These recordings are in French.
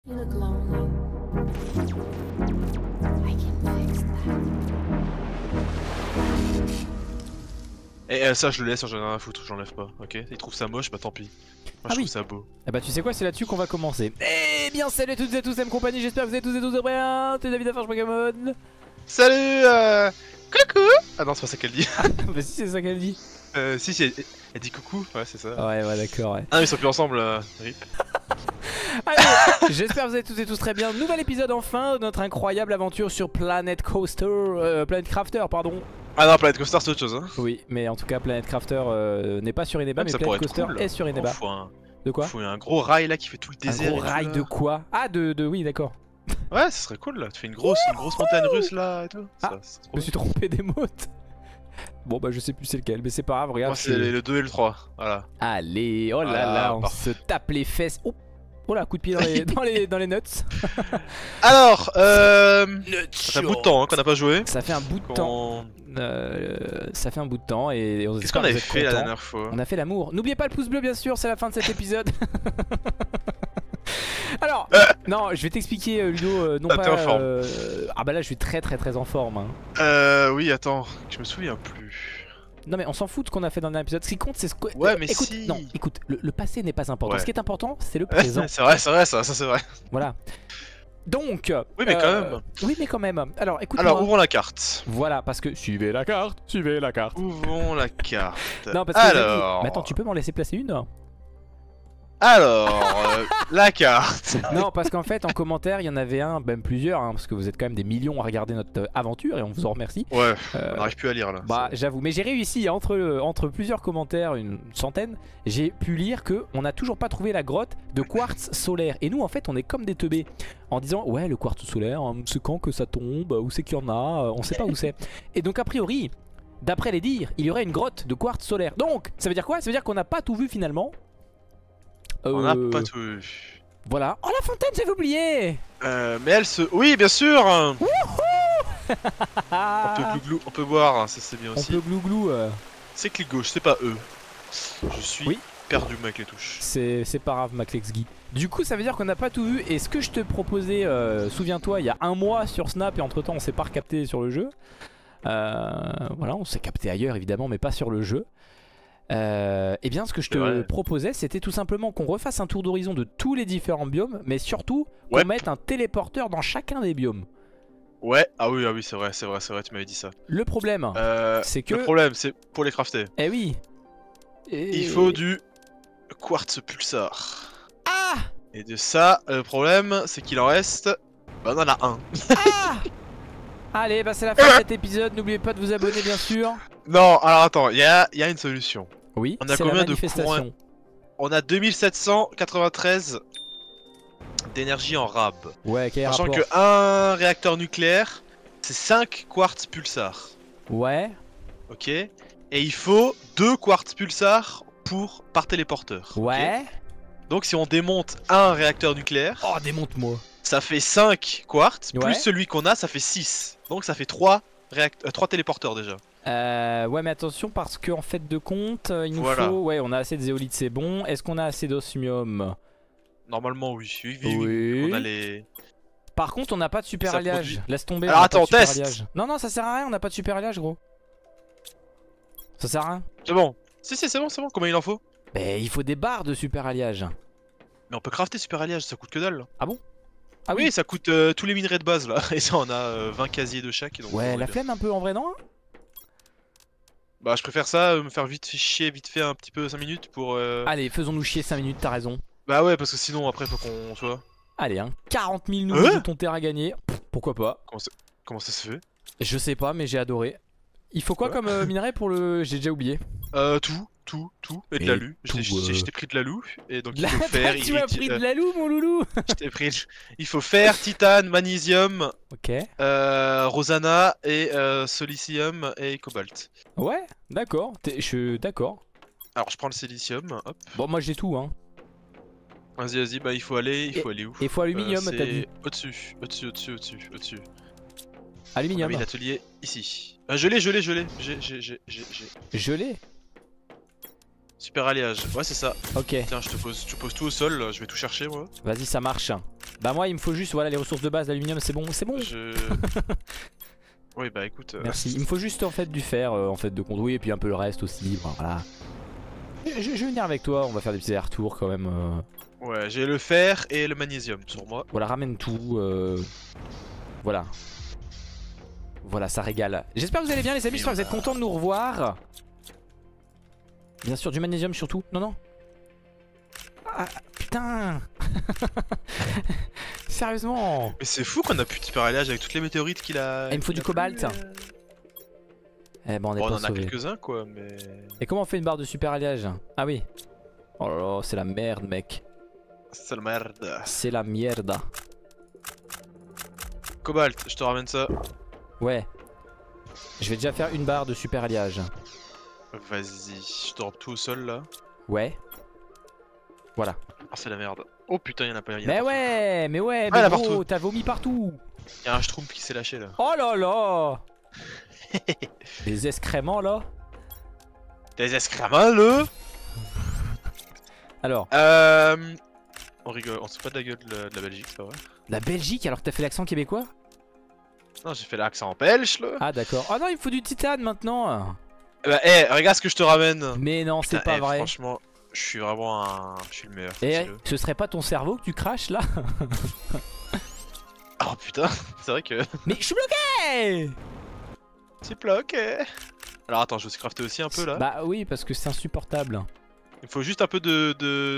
You look lonely. I can fix that. Et ça je le laisse, j'en ai rien à foutre, j'enlève pas, ok? Il trouve ça moche, bah tant pis. Moi je trouve ça beau. Ah bah tu sais quoi, c'est là-dessus qu'on va commencer. Eh bien salut à toutes et à tous, c'est M-Compagnie, j'espère que vous êtes tous et tous bien. C'est David Affarge Pokémon. Salut coucou. Ah non c'est pas ça qu'elle dit. Bah si c'est ça qu'elle dit. Si elle dit coucou, ouais c'est ça. Ouais d'accord ouais. Ah mais ils sont plus ensemble, rip. Allez, j'espère que vous êtes tous et tous très bien. Nouvel épisode enfin de notre incroyable aventure sur Planet Coaster, Planet Crafter pardon. Ah non, Planet Coaster c'est autre chose hein. Oui mais en tout cas Planet Crafter n'est pas sur Eneba, mais Planet Coaster cool, est sur Eneba. De quoi? Faut un gros rail là qui fait tout le désert. Un gros rail de quoi? Ah de oui d'accord. Ouais ça serait cool là, tu fais une grosse montagne russe là et tout. Ah, je me suis trompé des mots. Bon bah je sais plus c'est lequel, mais c'est pas grave, regarde. Moi c'est le 2 et le 3, voilà. Allez, oh là voilà, là, on se tape les fesses. Oh là, coup de pied dans les nuts. Alors, ça fait un bout de temps hein, qu'on n'a pas joué. Ça fait un bout de temps. Ça fait un bout de temps et on Qu'est-ce qu'on avait fait la dernière fois? On a fait l'amour. N'oubliez pas le pouce bleu bien sûr, c'est la fin de cet épisode. Alors, non, je vais t'expliquer Ludo, non pas... T'es en forme. Ah bah là je suis très en forme hein. Oui attends, je me souviens plus. Non mais on s'en fout de ce qu'on a fait dans un épisode, ce qui compte c'est ce que... Ouais mais écoute, si. Non, écoute, le passé n'est pas important, Ouais. ce qui est important c'est le présent. C'est vrai ça c'est vrai. Voilà. Donc... Oui mais quand même. Oui mais quand même. Alors écoute. Alors ouvrons la carte. Voilà, parce que... Suivez la carte, suivez la carte. Ouvrons la carte. Non parce que... Alors... Mais attends, tu peux m'en laisser placer une? Alors... la carte. Non parce qu'en fait en commentaire il y en avait un, même plusieurs hein, parce que vous êtes quand même des millions à regarder notre aventure et on vous en remercie. Ouais, on n'arrive plus à lire là. Bah j'avoue, mais j'ai réussi entre plusieurs commentaires, une centaine, j'ai pu lire que on n'a toujours pas trouvé la grotte de quartz solaire. Et nous en fait on est comme des teubés en disant ouais le quartz solaire, hein, c'est quand que ça tombe, où c'est qu'il y en a, on sait pas où c'est. Et donc a priori, d'après les dires, il y aurait une grotte de quartz solaire. Donc ça veut dire quoi? Ça veut dire qu'on n'a pas tout vu finalement. On n'a pas tout vu. Voilà. Oh la fontaine, j'avais oublié. Mais elle se... Oui bien sûr. On peut glouglou, on peut boire, ça c'est bien aussi. On peut glouglou. C'est clic gauche, c'est pas eux. Je suis perdu avec les touches. C'est pas grave Maclexguy. Du coup ça veut dire qu'on n'a pas tout vu. Et ce que je te proposais, souviens-toi, il y a un mois sur Snap et entre temps on s'est pas recapté sur le jeu. Voilà, on s'est capté ailleurs évidemment mais pas sur le jeu. Et bien ce que je te proposais c'était tout simplement qu'on refasse un tour d'horizon de tous les différents biomes, mais surtout qu'on mette un téléporteur dans chacun des biomes. Ouais, ah oui c'est vrai, tu m'avais dit ça. Le problème c'est que... Le problème c'est pour les crafter. Eh oui. Il faut du quartz pulsar. Ah. Et de ça, le problème c'est qu'il en reste... Bah on en a un. Ah. Allez, bah c'est la fin de cet épisode, n'oubliez pas de vous abonner bien sûr. Non, alors attends, il y a une solution. Oui, on a combien de courants? On a 2793 d'énergie en rab. Ouais, quel sachant rapport? que un réacteur nucléaire, c'est 5 quartz pulsar. Ouais. Ok. Et il faut 2 quartz pulsar par téléporteur. Ouais. Okay. Donc si on démonte un réacteur nucléaire... Oh, démonte-moi. Ça fait 5 quartz, plus ouais. celui qu'on a, ça fait 6. Donc ça fait 3 téléporteurs déjà. Ouais mais attention parce qu'en fait de compte il nous faut... Ouais on a assez de zéolite c'est bon. Est-ce qu'on a assez d'osmium? Normalement oui. Oui. On a les... Par contre on n'a pas de super alliage. Laisse tomber. Alors attends, test. Non ça sert à rien, on n'a pas de super alliage gros. Ça sert à rien. C'est bon. Si c'est bon. Combien il en faut? Mais il faut des barres de super alliage. Mais on peut crafter super alliage, ça coûte que dalle. Ah bon? Ah oui, ça coûte tous les minerais de base là. Et ça on a 20 casiers de chaque. Donc ouais la flemme un peu en vrai non? Bah je préfère ça, me faire vite fait un petit peu 5 minutes pour... Allez faisons-nous chier 5 minutes, t'as raison. Bah ouais parce que sinon après faut qu'on soit... Allez hein, 40 000 nouveaux jetons terre à gagner, pourquoi pas. Comment ça se fait? Je sais pas mais j'ai adoré. Il faut quoi comme minerai pour le... J'ai déjà oublié. Tout. Et de l'alu. Je t'ai pris de l'alu. Et donc il faut faire... Tu m'as pris de l'alu mon loulou. Je t'ai pris... Il faut faire titane, magnésium, rosana et silicium et cobalt. Ouais, d'accord. Je suis d'accord. Alors je prends le silicium, hop. Bon moi j'ai tout hein. Vas-y, bah il faut aller où? Il faut aluminium t'as dit. Au-dessus. Aluminium. On a mis l'atelier ici. Je l'ai. Je l'ai. Super alliage, ouais c'est ça. Ok. Tiens, tu poses tout au sol, je vais tout chercher moi. Vas-y, ça marche. Bah moi il me faut juste voilà les ressources de base, l'aluminium c'est bon, c'est bon. Oui bah écoute. Merci. Il me faut juste en fait du fer en fait de conduire et puis un peu le reste aussi. Voilà. Je vais venir avec toi, on va faire des petits allers-retours quand même. Ouais, j'ai le fer et le magnésium sur moi. Voilà, ramène tout. Voilà. Voilà, ça régale. J'espère que vous allez bien les amis, j'espère que vous êtes contents de nous revoir. Bien sûr, du magnésium surtout. Non, non. Ah, putain. Sérieusement. Mais c'est fou qu'on a pu hyper alliage avec toutes les météorites qu'il a. Il me faut du cobalt. Eh ben on est Bon, pas on en a sauvés. quelques-uns quoi, mais. Et comment on fait une barre de super alliage? Ah oui. Oh là là, c'est la merde mec. C'est la merde. C'est la mierda. Cobalt, je te ramène ça. Ouais. Je vais déjà faire une barre de super alliage. Vas-y, je drop tout au sol là. Ouais. Voilà. Ah, c'est la merde. Oh putain, y'en a pas. Mais ouais, mais ouais, Ah, mais là, gros, partout. t'as vomi partout. Y'a un schtroumpf qui s'est lâché là. Oh là là. Les excréments là. Des excréments là. Alors, On rigole, on se fout pas de la gueule de la Belgique, c'est pas vrai? la Belgique alors que t'as fait l'accent québécois? Non, j'ai fait l'accent en belge là. Ah d'accord. Oh non, il me faut du titane maintenant. Bah, regarde ce que je te ramène. Mais non, c'est Putain, pas vrai. Franchement, je suis vraiment un. Je suis le meilleur. Et dis-le. ce serait pas ton cerveau que tu craches là? Oh putain, c'est vrai que. Mais je suis bloqué. Petit plat, ok. Alors attends, je vais se crafter aussi un peu là. Bah oui, parce que c'est insupportable. Il me faut juste un peu de.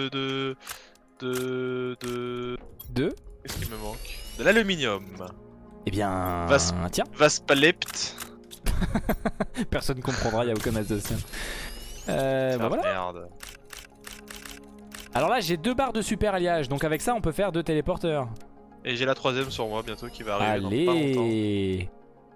Deux. Qu'est-ce qu'il me manque? De l'aluminium. Eh bien, tiens, Vaspalept. personne comprendra, y a aucun Alsacien. Bah voilà. Merde. Alors là, j'ai 2 barres de super alliage, donc avec ça, on peut faire 2 téléporteurs. Et j'ai la 3ème sur moi bientôt qui va arriver dans pas longtemps. Allez.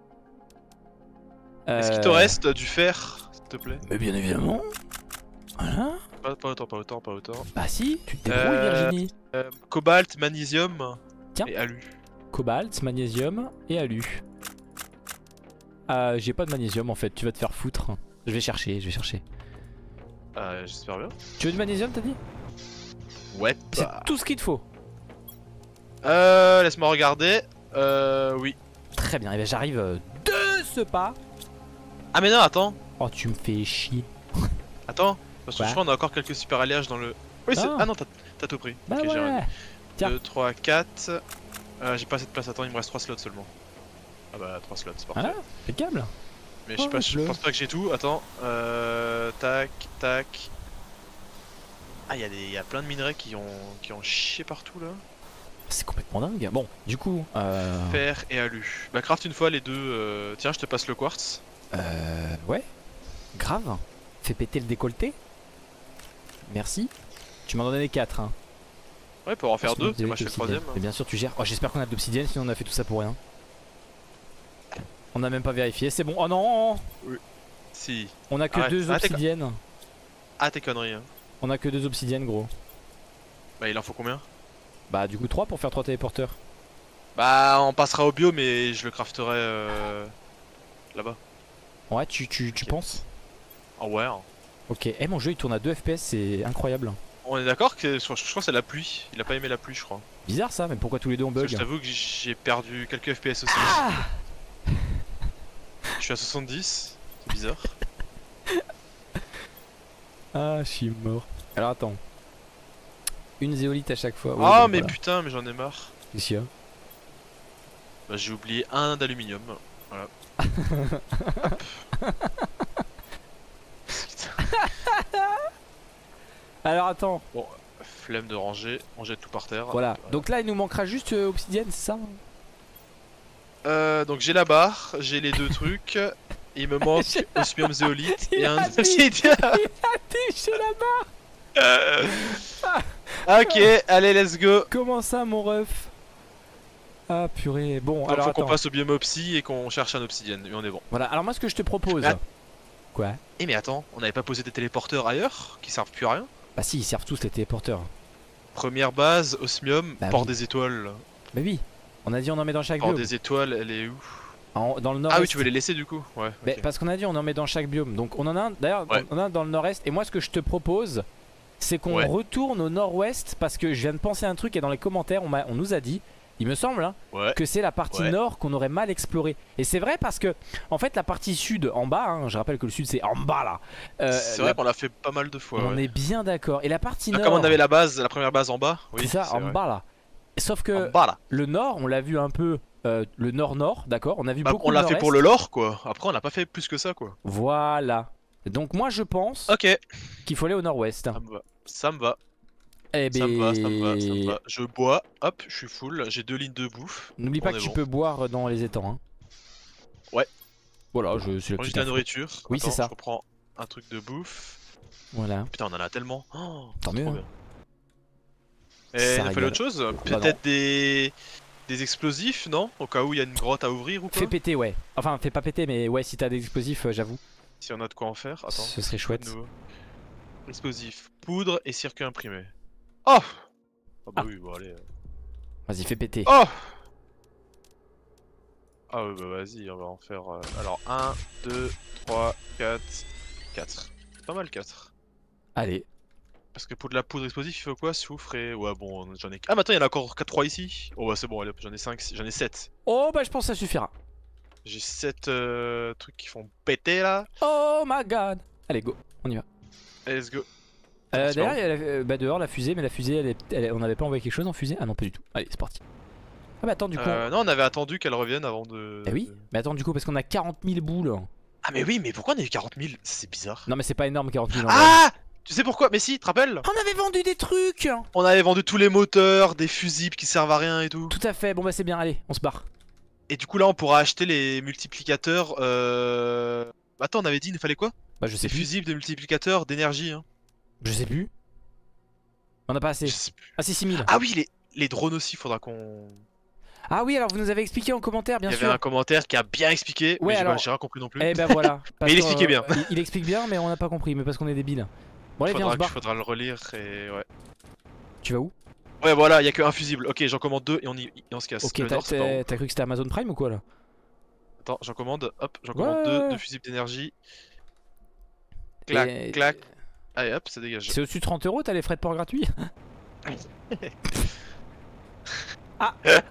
Est-ce qu'il te reste du fer, s'il te plaît? Mais bien évidemment. Voilà. Pas autant. Bah si, tu te débrouilles Virginie. Cobalt, magnésium Tiens. et alu. Cobalt, magnésium et alu. J'ai pas de magnésium en fait, tu vas te faire foutre. Je vais chercher. J'espère bien. Tu veux du magnésium t'as dit? Ouais. C'est tout ce qu'il te faut. Laisse-moi regarder. Oui. Très bien, et ben j'arrive de ce pas. Ah mais non, attends. Oh tu me fais chier. Attends. Parce que Ouais. je crois qu'on a encore quelques super alliages dans le... Oui, c'est... Ah. Ah non, t'as tout pris. Bah Ok, j'ai ouais. raison. Tiens. 2, 3, 4. J'ai pas assez de place, attends, il me reste 3 slots seulement. Ah bah 3 slots, c'est parfait. Voilà, impeccable. Mais je sais pas, je le- pense pas que j'ai tout. Attends. Tac, tac. Ah, il y a plein de minerais qui ont chié partout là. C'est complètement dingue. Bon, du coup, Fer et alu. Bah craft une fois les deux. Tiens, je te passe le quartz. ouais. Grave. Fais péter le décolleté. Merci. Tu m'en as donné 4 hein. Ouais, pour en faire Parce que 2, et moi je fais le d'obsidienne. 3ème. Mais bien sûr tu gères. Oh j'espère qu'on a de l'obsidienne sinon on a fait tout ça pour rien. On a même pas vérifié, c'est bon. Oh non. Si. On a que Arrête. 2 obsidiennes. Ah, tes conneries. Hein. On a que 2 obsidiennes gros. Bah il en faut combien? Bah du coup 3 pour faire 3 téléporteurs. Bah on passera au bio, mais je le crafterai là-bas. Ouais tu Ok. penses? Ah ouais. Hein. Ok, eh mon jeu il tourne à 2 FPS, c'est incroyable. On est d'accord que je crois que c'est la pluie. Il a pas aimé la pluie, je crois. Bizarre ça, mais pourquoi tous les deux on Parce bug? que je t'avoue que j'ai perdu quelques FPS aussi. Ah Je suis à 70, c'est bizarre. Ah, je suis mort. Alors attends. Une zéolite à chaque fois. Ouais, Ah bon, mais voilà. putain, mais j'en ai marre. Qu'est-ce qu'il y a? Bah, j'ai oublié un d'aluminium. Voilà. Alors attends. Bon, flemme de ranger, on jette tout par terre. Voilà. Donc là il nous manquera juste obsidienne, c'est ça? Donc j'ai la barre, j'ai les deux trucs. Il me manque osmium zéolite Il et a un dit- obsidian. T'es là-bas. Ok, allez, let's go. Comment ça mon ref? Ah purée. Bon Donc alors faut qu'on attends. passe au biome obsi et qu'on cherche un obsidienne, et on est bon. Voilà. Alors moi ce que je te propose. Ah. Quoi? Eh mais attends, on n'avait pas posé des téléporteurs ailleurs qui servent plus à rien? Bah si ils servent tous les téléporteurs. Première base, osmium, Bah port oui. des étoiles. Bah oui. On a dit on en met dans chaque Port biome. des étoiles, elle est où? Dans le nord. Ah oui, tu veux les laisser du coup? Ouais. Mais ok. parce qu'on a dit on en met dans chaque biome. Donc on en a un d'ailleurs Ouais. on en a un dans le nord-est. Et moi ce que je te propose c'est qu'on retourne au nord-ouest parce que je viens de penser à un truc et dans les commentaires on nous a dit, il me semble hein, que c'est la partie nord qu'on aurait mal explorée. Et c'est vrai parce que en fait la partie sud en bas, hein, je rappelle que le sud c'est en bas là. C'est vrai qu'on l'a fait pas mal de fois. On est bien d'accord. Et la partie nord. Comme on avait la base, la première base en bas. Oui, c'est ça, en bas là. Sauf que le nord, on l'a vu un peu, le nord-nord, d'accord. On a vu beaucoup. On l'a fait pour le lore quoi. Après on n'a pas fait plus que ça quoi. Voilà. Donc moi je pense qu'il faut aller au nord-ouest. Ça me va. Eh ben... ça me va. Je bois, hop, je suis full, j'ai 2 lignes de bouffe. N'oublie pas que tu peux boire dans les étangs. Hein. Ouais. Voilà, c'est la nourriture. Oui, c'est ça. Je reprends un truc de bouffe. Voilà. Putain, on en a tellement. Oh, tant mieux. Et il a fallu autre chose. Peut-être des explosifs, non? Au cas où il y a une grotte à ouvrir ou quoi? Fais péter, ouais. Enfin, fais pas péter, mais ouais, si t'as des explosifs, j'avoue. Si on a de quoi en faire, attends. Ce serait chouette. Explosifs, poudre et circuit imprimé. Oh! Ah bah oui, bon allez. Vas-y, fais péter. Oh! Ah ouais, bah vas-y, on va en faire. Alors 1, 2, 3, 4. 4. Pas mal 4. Allez. Parce que pour de la poudre explosive, il faut quoi? Soufre et. Ouais, bon, j'en ai. Ah, mais attends, il y en a encore 3 ici. Oh, bah c'est bon, allez, j'en ai 5, j'en ai 7. Oh, bah je pense que ça suffira. J'ai 7 trucs qui font péter là. Oh my god. Allez, go, on y va. Allez, let's go. D'ailleurs, il y a dehors la fusée, mais la fusée, on n'avait pas envoyé quelque chose en fusée? Ah non, pas du tout. Allez, c'est parti. Ah, bah attends, du coup. Non, on avait attendu qu'elle revienne avant de. Eh oui, mais attends, du coup, parce qu'on a 40 000 boules. Ah, mais oui, mais pourquoi on a eu 40 000? C'est bizarre. Non, mais c'est pas énorme, 40 000. Ah! Tu sais pourquoi? Mais si, tu te rappelles? On avait vendu des trucs. On avait vendu tous les moteurs, des fusibles qui servent à rien et tout. Tout à fait, bon bah c'est bien, allez, on se barre. Et du coup là on pourra acheter les multiplicateurs Attends, on avait dit il nous fallait quoi? Bah je sais plus. Des fusibles, des multiplicateurs d'énergie hein. Je sais plus. On a pas assez. Ah c'est 6000. Ah oui, les drones aussi, faudra qu'on... Ah oui, alors vous nous avez expliqué en commentaire, bien sûr. Il y avait un commentaire qui a bien expliqué, ouais, mais j'ai rien compris non plus. Eh ben voilà. Mais il expliquait bien. Il explique bien, mais on n'a pas compris, mais parce qu'on est débiles. Bon allez, viens, on se barre. Faudra le relire et ouais. Tu vas où? Ouais voilà, il y a qu'un fusible. Ok, j'en commande 2 et on se casse. Ok, t'as cru que c'était Amazon Prime ou quoi là? Attends, j'en commande, hop, j'en commande 2 fusibles d'énergie. Clac, clac. Allez hop, ça dégage. C'est au-dessus de 30 €, t'as les frais de port gratuits? Ah.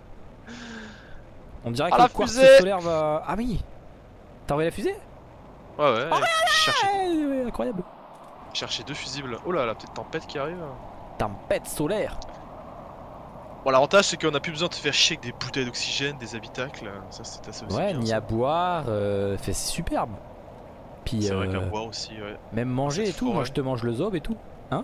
On dirait que le quartz solaire va... Ah oui. T'as envoyé la fusée? Ouais ouais, ouais, incroyable. Chercher 2 fusibles. Oh là, la petite tempête qui arrive. Tempête solaire. Bon, l'avantage c'est qu'on a plus besoin de se faire chier avec des bouteilles d'oxygène, des habitacles. Ça c'est assez aussi. Ouais, bien, ni à boire, c'est superbe. Puis c'est vrai qu'à boire aussi, ouais. Même manger et tout, moi je te mange le zob et tout. Hein?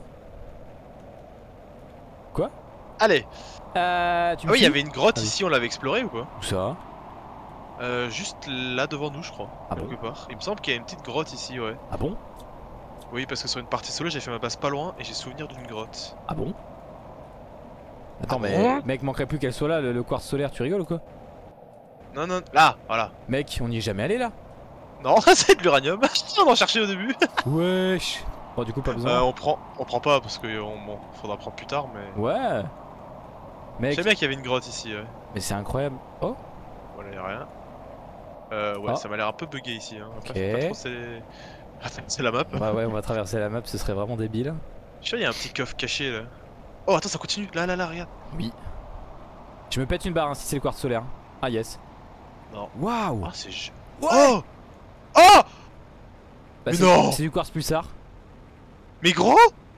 Quoi? Allez. Ah oui, il y avait une grotte ici, on l'avait explorée ou quoi? Où ça? Juste là devant nous, je crois. Ah quelque part. Il me semble qu'il y a une petite grotte ici, ouais. Ah bon? Oui, parce que sur une partie solo, j'ai fait ma base pas loin et j'ai souvenir d'une grotte. Ah bon? Attends, mais mec, manquerait plus qu'elle soit là, le quartz solaire, tu rigoles ou quoi? Non, non, là, voilà. Mec, on n'y est jamais allé là? Non, c'est de l'uranium. On en cherchait au début. Wesh. Bon, du coup, pas besoin. On prend pas parce que bon, faudra prendre plus tard, mais. Ouais. Mec. Je savais bien qu'il y avait une grotte ici, ouais. Mais c'est incroyable. Oh. Voilà, y'a rien. Ouais, ça m'a l'air un peu bugué ici. Hein. Ok. C'est la map. Bah ouais, on va traverser la map, ce serait vraiment débile. Je sais, il y a un petit coffre caché là. Oh, attends, ça continue. Là, regarde. Oui. Je me pète une barre hein, si c'est le quartz solaire. Ah, yes. Non. Waouh. Oh, c'est. Oh. Oh. Bah, mais non. C'est du quartz pulsar. Mais gros.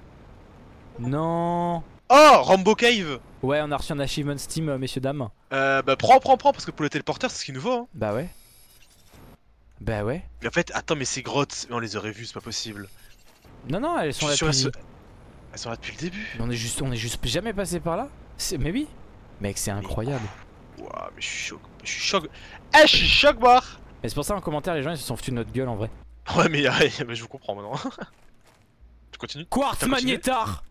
Non. Oh, Rambo Cave. Ouais, on a reçu un achievement Steam, messieurs dames. Bah prends, parce que pour le téléporteur, c'est ce qu'il nous faut. Hein. Bah ouais. Bah ouais. Mais en fait, attends, mais ces grottes, on les aurait vues, c'est pas possible. Non, non, elles sont là depuis... Elles sont là depuis le début. Mais on est juste jamais passé par là. Mais oui. Mec, c'est incroyable. Waouh, mais je suis choc. Je suis choc. Eh, je suis choc, barre. Mais c'est pour ça en commentaire, les gens ils se sont foutus de notre gueule en vrai. Ouais, mais je vous comprends maintenant. Tu continues? Quartz magnétar.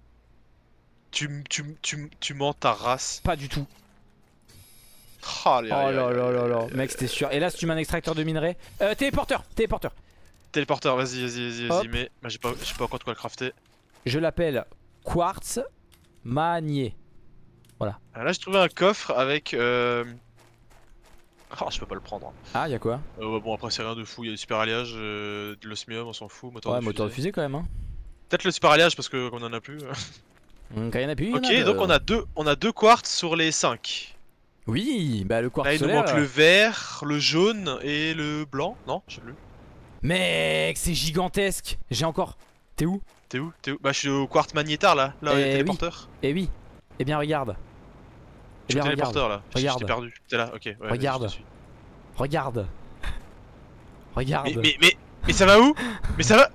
Tu mens ta race. Pas du tout. Oh là là là là. Mec, c'était sûr. Et là, si tu mets un extracteur de minerai. Téléporteur. Téléporteur, vas-y. Mais j'ai pas encore de quoi le crafter. Je l'appelle quartz magné. Voilà. Là, j'ai trouvé un coffre avec. Oh, je peux pas le prendre. Ah, y'a quoi? Bon, après, c'est rien de fou. Il y a du super alliage, de l'osmium, on s'en fout. Moteur de fusée quand même. Hein. Peut-être le super alliage parce que qu'on en a plus. Donc il y en a plus. Ok, donc on a deux quartz sur les 5. Oui, bah le quartz Là il nous solaire. manque le vert, le jaune et le blanc. Non, je sais plus. Mec, c'est gigantesque. J'ai encore. T'es où? T'es où? Bah je suis au quartz magnétar là, là il y a Eh le téléporteur. Eh oui. Eh bien regarde. Je suis au téléporteur là, je Regarde. t'ai perdu. T'es là, ok. Ouais, Regarde. je te suis. Regarde. Regarde. Mais ça va où? Mais ça va.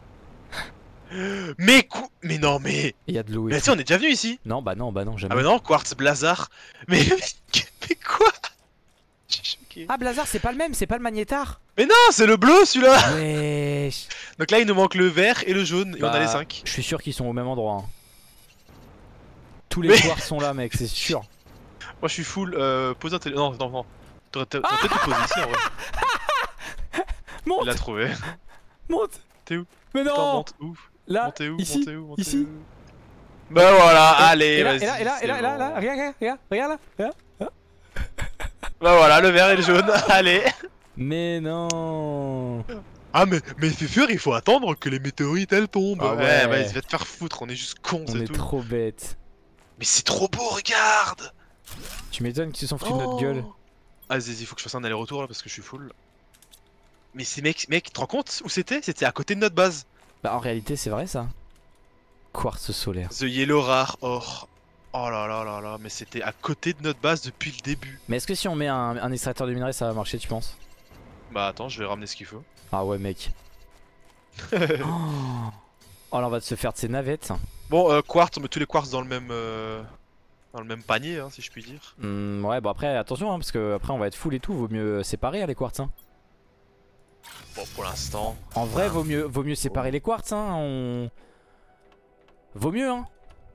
Mais non mais. Il y a de l'eau. Mais ici. tu sais on est déjà venu ici. Non, bah non, jamais. Ah bah non, quartz blazar. Mais quoi? Je suis choqué. Ah, Blazar, c'est pas le même, c'est pas le magnétar. Mais non, c'est le bleu celui-là. Wesh. Donc là il nous manque le vert et le jaune et on a les 5. Je suis sûr qu'ils sont au même endroit. Hein. Tous les quartz sont là, mec, c'est sûr. Moi je suis full, pose un télé... Non, non. T'aurais peut-être dû poser ici en vrai. Monte. Il l'a trouvé. Monte. T'es où? Mais non. Attends, monte où? Là, Montez où? ici, Montez où? Montez ici. où? Bah voilà, allez, et là, vas-y. et là, c'est regarde, bon. regarde là. Bah voilà, le vert et le jaune, allez. Mais non. Ah mais c'est sûr, il faut attendre que les météorites elles tombent. Ah ouais. Vas-y, va te faire foutre, on est juste cons, On c'est est tout. trop bêtes. Mais c'est trop beau, regarde. Tu m'étonnes qu'ils s'en foutent de notre gueule. Ah, vas-y, faut que je fasse un aller-retour là parce que je suis full. Mais c'est mec, tu te rends compte où c'était? C'était à côté de notre base. Bah en réalité c'est vrai ça. Quartz solaire. The Yellow Rare Or. Oh là là là là, mais c'était à côté de notre base depuis le début. Mais est-ce que si on met un extracteur de minerais ça va marcher tu penses? Bah attends, je vais ramener ce qu'il faut. Ah ouais mec. Oh là on va se faire de ces navettes. Bon, quartz, on met tous les quartz dans le même panier, hein, si je puis dire. Ouais bon après attention hein, parce que après on va être full et tout, vaut mieux séparer hein, les quartz hein. Bon, pour l'instant. En vrai vaut mieux séparer les quartz hein, Vaut mieux hein.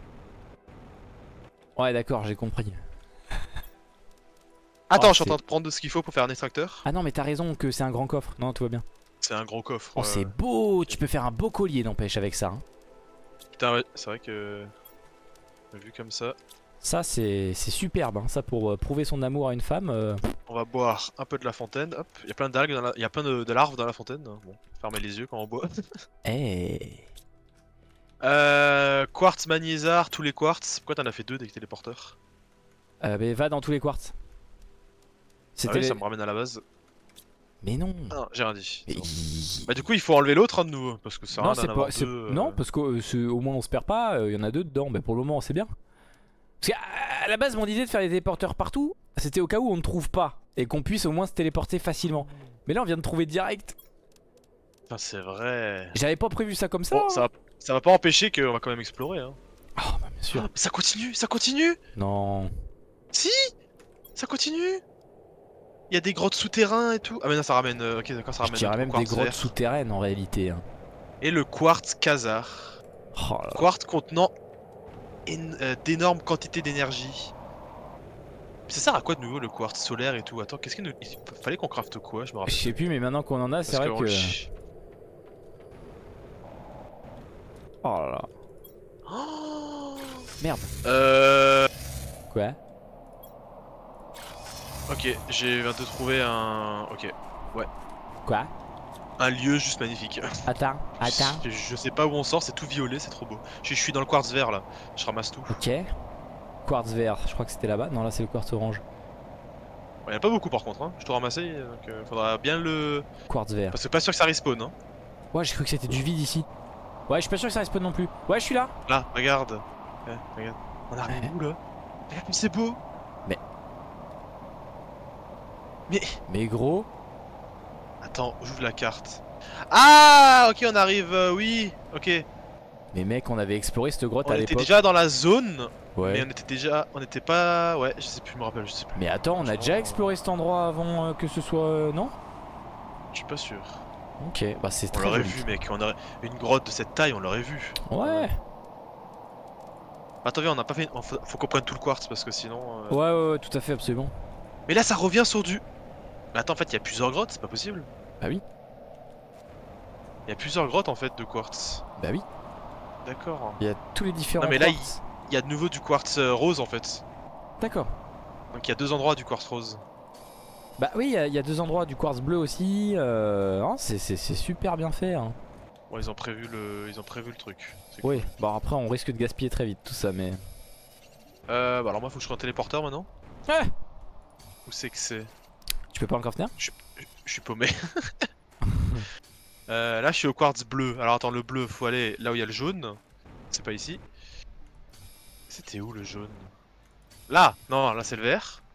Ouais d'accord j'ai compris. Attends, Oh, je suis en train de prendre ce qu'il faut pour faire un extracteur. Ah non mais t'as raison que c'est un grand coffre. Non tout va bien. C'est un gros coffre. Oh c'est beau. Tu peux faire un beau collier n'empêche avec ça hein. Putain, ouais, c'est vrai que. Vu comme ça. Ça c'est superbe hein. Ça pour prouver son amour à une femme On va boire un peu de la fontaine. Hop, il y a plein d'algues, il y a plein de larves dans la fontaine. Bon, fermez les yeux quand on boit. Eh. Quartz magnézar, tous les quartz. Pourquoi t'en as fait 2 dès que t'es les porteurs? Mais va dans tous les quartz. Ah oui, ça me ramène à la base. Mais non. Ah non, j'ai rien dit. Mais Bah du coup il faut enlever l'autre hein, de nouveau parce que ça non, rien c'est d'en pas, avoir deux, non, parce qu'au moins on se perd pas, il y en a 2 dedans, mais pour le moment c'est bien. Parce qu'à la base mon idée de faire des téléporteurs partout, c'était au cas où on ne trouve pas et qu'on puisse au moins se téléporter facilement. Mais là on vient de trouver direct. Putain, c'est vrai. J'avais pas prévu ça comme ça. Bon, ça va pas empêcher qu'on va quand même explorer hein. Ah bah bien sûr. Ah, mais ça continue, ça continue. Non. Si, ça continue. Il y a des grottes souterrains et tout. Ah mais non ça ramène, ok d'accord ça Je ramène. dirais le même des quartz grottes vert. souterraines en réalité. Hein. Et le quartz khazar. Oh là là. Quartz contenant d'énormes quantités d'énergie. Ça sert à quoi de nouveau le quartz solaire et tout? Attends, qu'est-ce qu'il fallait qu'on crafte quoi? Je me Je rappelle. sais plus mais maintenant qu'on en a c'est Parce vrai qu'on que... le Oh là là. Oh Merde. Quoi? Ok, j'ai viens de trouver un... Ok, Quoi? un lieu juste magnifique. Attends. Je sais pas où on sort, c'est tout violet, c'est trop beau. Je suis dans le quartz vert là, je ramasse tout. Ok. Quartz vert, je crois que c'était là-bas. Non là c'est le quartz orange. Il y en a pas beaucoup par contre, hein. Je dois ramasser, donc faudra bien le... Quartz vert. Parce que pas sûr que ça respawn, hein. Ouais j'ai cru que c'était du vide ici. Ouais je suis pas sûr que ça respawn non plus. Ouais je suis là. Là, regarde. Regarde. On arrive Ouais. où là? Regarde comme c'est beau. Mais gros. Attends, j'ouvre la carte. Ah, ok, on arrive, oui, ok. Mais mec on avait exploré cette grotte On à était l'époque. déjà dans la zone, Ouais. mais on était pas... Ouais, je sais plus, je me rappelle, je sais plus. Mais attends on a déjà exploré cet endroit avant que ce soit... non? Je suis pas sûr. Ok bah c'est On très l'aurait joli. vu, mec, une grotte de cette taille, on l'aurait vu. Ouais. Attends, viens, on n'a pas fait... Faut qu'on prenne tout le quartz, parce que sinon... Ouais tout à fait absolument. Mais là, ça revient sur du... Mais attends, en fait, il y a plusieurs grottes, c'est pas possible. Bah oui. Il y a plusieurs grottes, en fait, de quartz. Bah oui. D'accord. Il y a tous les différents Non, mais là, quartz. Il y a de nouveau du quartz rose, en fait. D'accord. Donc il y a 2 endroits du quartz rose. Bah oui il y a 2 endroits du quartz bleu aussi. Non, c'est super bien fait hein. Bon, ils ont prévu le truc. C'est Oui, bon après on risque de gaspiller très vite tout ça, mais. Bah alors moi faut que je sois un téléporteur maintenant. Ah, Où c'est que c'est? tu peux pas encore tenir? Je suis paumé. Là je suis au quartz bleu. Alors attends, le bleu faut aller là où il y a le jaune. C'est pas ici. C'était où le jaune? Là! Non, là c'est le vert.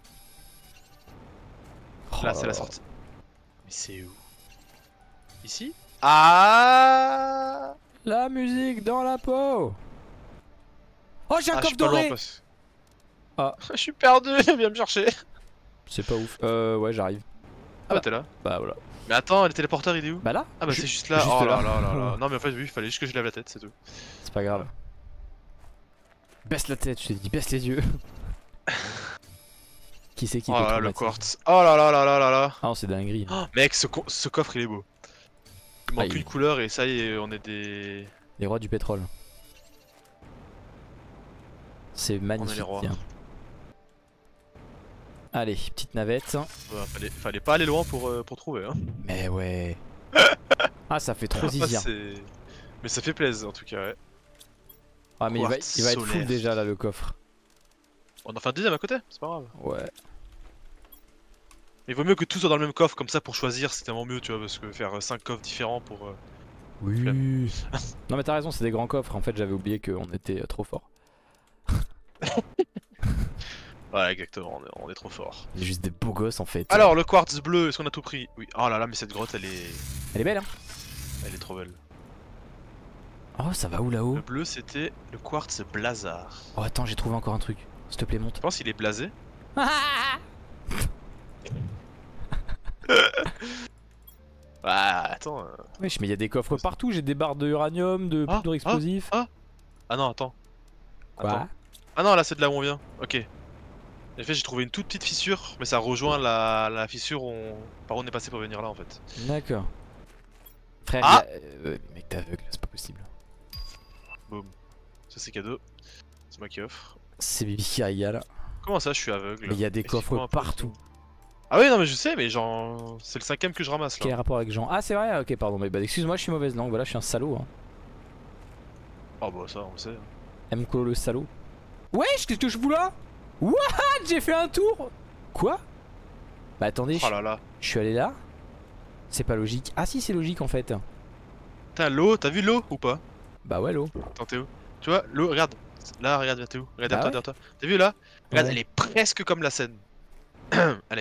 Oh Là là c'est la là. sortie. Mais c'est où? Ici? Ah! La musique dans la peau. Oh, j'ai un Ah, je coffre suis pas loin doré. parce... Ah. Je suis perdu, viens me chercher. C'est pas ouf. Ouais, j'arrive. Ah bah t'es là. Bah voilà. Mais attends, le téléporteur il est où? Bah là. Ah bah ju- c'est juste là. juste Oh là. là là là là. Non mais en fait oui, il fallait juste que je lève la tête, c'est tout. C'est pas grave. Baisse la tête, je t'ai dit, baisse les yeux. Qui c'est qui Oh peut là là, le traumatiser? quartz. Oh là là là là là là. Ah non, c'est dinguerie. Oh, mec, ce coffre il est beau. Il manque Ah, une couleur et ça y est, on est des... Les rois du pétrole. C'est magnifique. les rois. Tiens. Allez, petite navette. Ouais, fallait pas aller loin pour trouver hein. Mais ouais. Ah, ça fait trop Ah, zizir. mais ça fait plaisir en tout cas, ouais. Ah, mais Quartz il va être full solaire. déjà là, le coffre. On en fait un deuxième à côté, c'est pas grave. Ouais. Il vaut mieux que tout soit dans le même coffre, comme ça pour choisir c'est tellement mieux, tu vois, parce que faire 5 coffres différents pour... Oui. Non, mais t'as raison, c'est des grands coffres. En fait, j'avais oublié qu'on était trop fort. Voilà, exactement, on est trop fort. On est juste des beaux gosses en fait. Alors, le quartz bleu, est-ce qu'on a tout pris? Oui. Oh là là, mais cette grotte, elle Elle est belle, hein? est trop belle. Oh, ça va où là-haut? Le bleu, c'était le quartz blazar. Oh, attends, j'ai trouvé encore un truc. S'il te plaît, monte. Je pense qu'il est blasé. Ah, attends. Wesh, mais il y a des coffres partout. J'ai des barres de uranium, de poudre explosif. Ah non, attends. Quoi? Attends. Ah non, là c'est de là où on vient. Ok. En fait, j'ai trouvé une toute petite fissure, mais ça rejoint la fissure par où on est passé pour venir là en fait. D'accord. Frère, Ah mec, t'es aveugle, c'est pas possible. Boum. Ça c'est cadeau. C'est moi qui offre. C'est Bibi qui régale. Comment ça, je suis aveugle? Mais il y a des Explique-moi coffres un peu. partout. Ah oui, non, mais je sais, mais genre. C'est le 5ème que je ramasse Quel là. rapport avec Jean? Ah, c'est vrai? Ok, pardon. Mais bah, excuse-moi, je suis mauvaise langue. Voilà, je suis un salaud. Hein. Oh bah ça, on le sait. Mcolo le salaud. Wesh, qu'est-ce que je fous là? What? J'ai fait un tour? Quoi? Bah attendez, Oh là là. je suis allé là? C'est pas logique. Ah si, c'est logique en fait. T'as l'eau, t'as vu l'eau ou pas? Bah ouais, l'eau. Attends, t'es où? Tu vois, l'eau, regarde. Là, regarde, t'es où? Regarde Bah derrière toi, ouais. derrière toi. T'as vu là? Regarde, Ouais. elle est presque comme la Seine. Allez.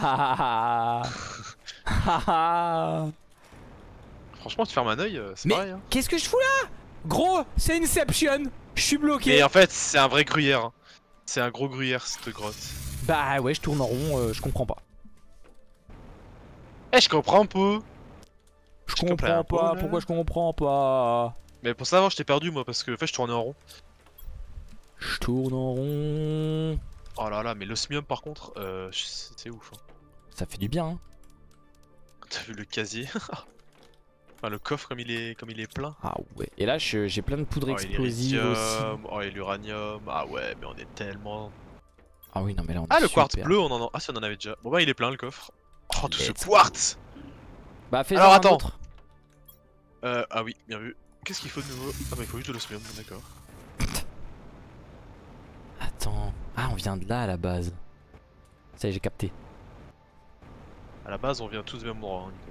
Franchement, tu fermes un œil, c'est Mais pareil. Hein. qu'est-ce que je fous là? Gros, c'est Inception. Je suis bloqué. Mais en fait, c'est un vrai gruyère. Hein. C'est un gros gruyère cette grotte. Bah ouais, je tourne en rond, je comprends pas. Eh, je comprends un peu. Je Je comprends comprends pas, pas, là. pourquoi je comprends pas? Mais pour savoir, je t'ai perdu moi parce que en fait, je tournais en rond. Je tourne en rond. Oh là là, mais l'osmium par contre, c'est ouf. Hein. Ça fait du bien, hein. T'as vu le casier? Enfin, le coffre comme il est plein. Ah ouais. Et là, j'ai plein de poudre Oh, et explosive aussi. l'iridium, oh et l'uranium. Ah ouais, mais on est tellement. Ah oui, non mais là on Ah, est le quartz super. bleu, on en a. Ah, ça on en avait déjà. Bon bah, il est plein le coffre. Oh, tout ce Let's quartz! Bah fais Alors, genre un attends. autre. Ah oui, bien vu. Qu'est-ce qu'il faut de nouveau? Ah bah, il faut juste de l'osmium, d'accord. Attends. Ah, on vient de là à la base. Ça y est, j'ai capté. À la base, on vient tous du même endroit. Hein, Nico.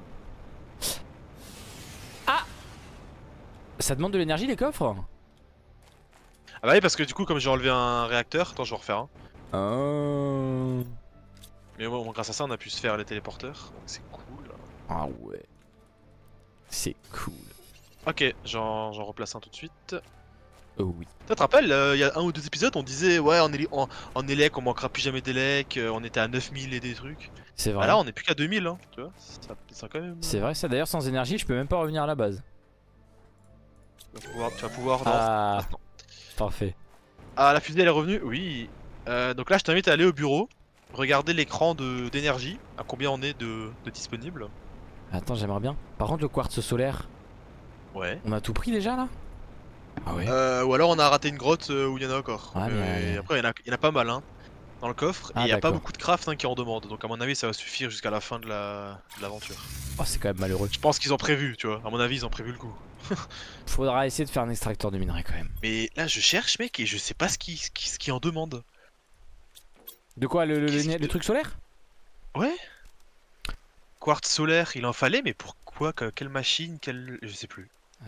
Ça demande de l'énergie les coffres? Ah bah oui, parce que du coup, comme j'ai enlevé un réacteur, attends, je vais en refaire un. Oh. Mais bon, grâce à ça, on a pu se faire les téléporteurs, donc c'est cool. Ah ouais. C'est cool. Ok, j'en replace un tout de suite. Oh oui. Tu te rappelles, il y a un ou deux épisodes, on disait ouais, en élec, on manquera plus jamais d'élec, on était à 9000 et des trucs. C'est vrai. Bah là, on est plus qu'à 2000, hein, tu vois, ça quand même. C'est vrai ça, d'ailleurs sans énergie je peux même pas revenir à la base. Tu vas pouvoir. Non, Ah, maintenant. parfait. Ah, la fusée elle est revenue, oui. Donc là, je t'invite à aller au bureau, regarder l'écran d'énergie, à combien on est de disponible. Attends, j'aimerais bien. Par contre le quartz solaire, Ouais. on a tout pris déjà là? Ah ouais. Ou alors on a raté une grotte où il y en a encore. Ah, mais Et après, il y en a pas mal, hein, dans le coffre. Ah, et il y a pas d'accord. beaucoup de craft hein, qui en demandent. Donc à mon avis, ça va suffire jusqu'à la fin de l'aventure. Oh, c'est quand même malheureux. Je pense qu'ils ont prévu, tu vois. À mon avis, ils ont prévu le coup. Faudra essayer de faire un extracteur de minerai quand même. Mais là, je cherche, mec, et je sais pas ce qui en demande. De quoi, Qu'est-ce le que- truc solaire? Ouais. Quartz solaire, il en fallait, mais pourquoi? Quelle machine? Je sais plus.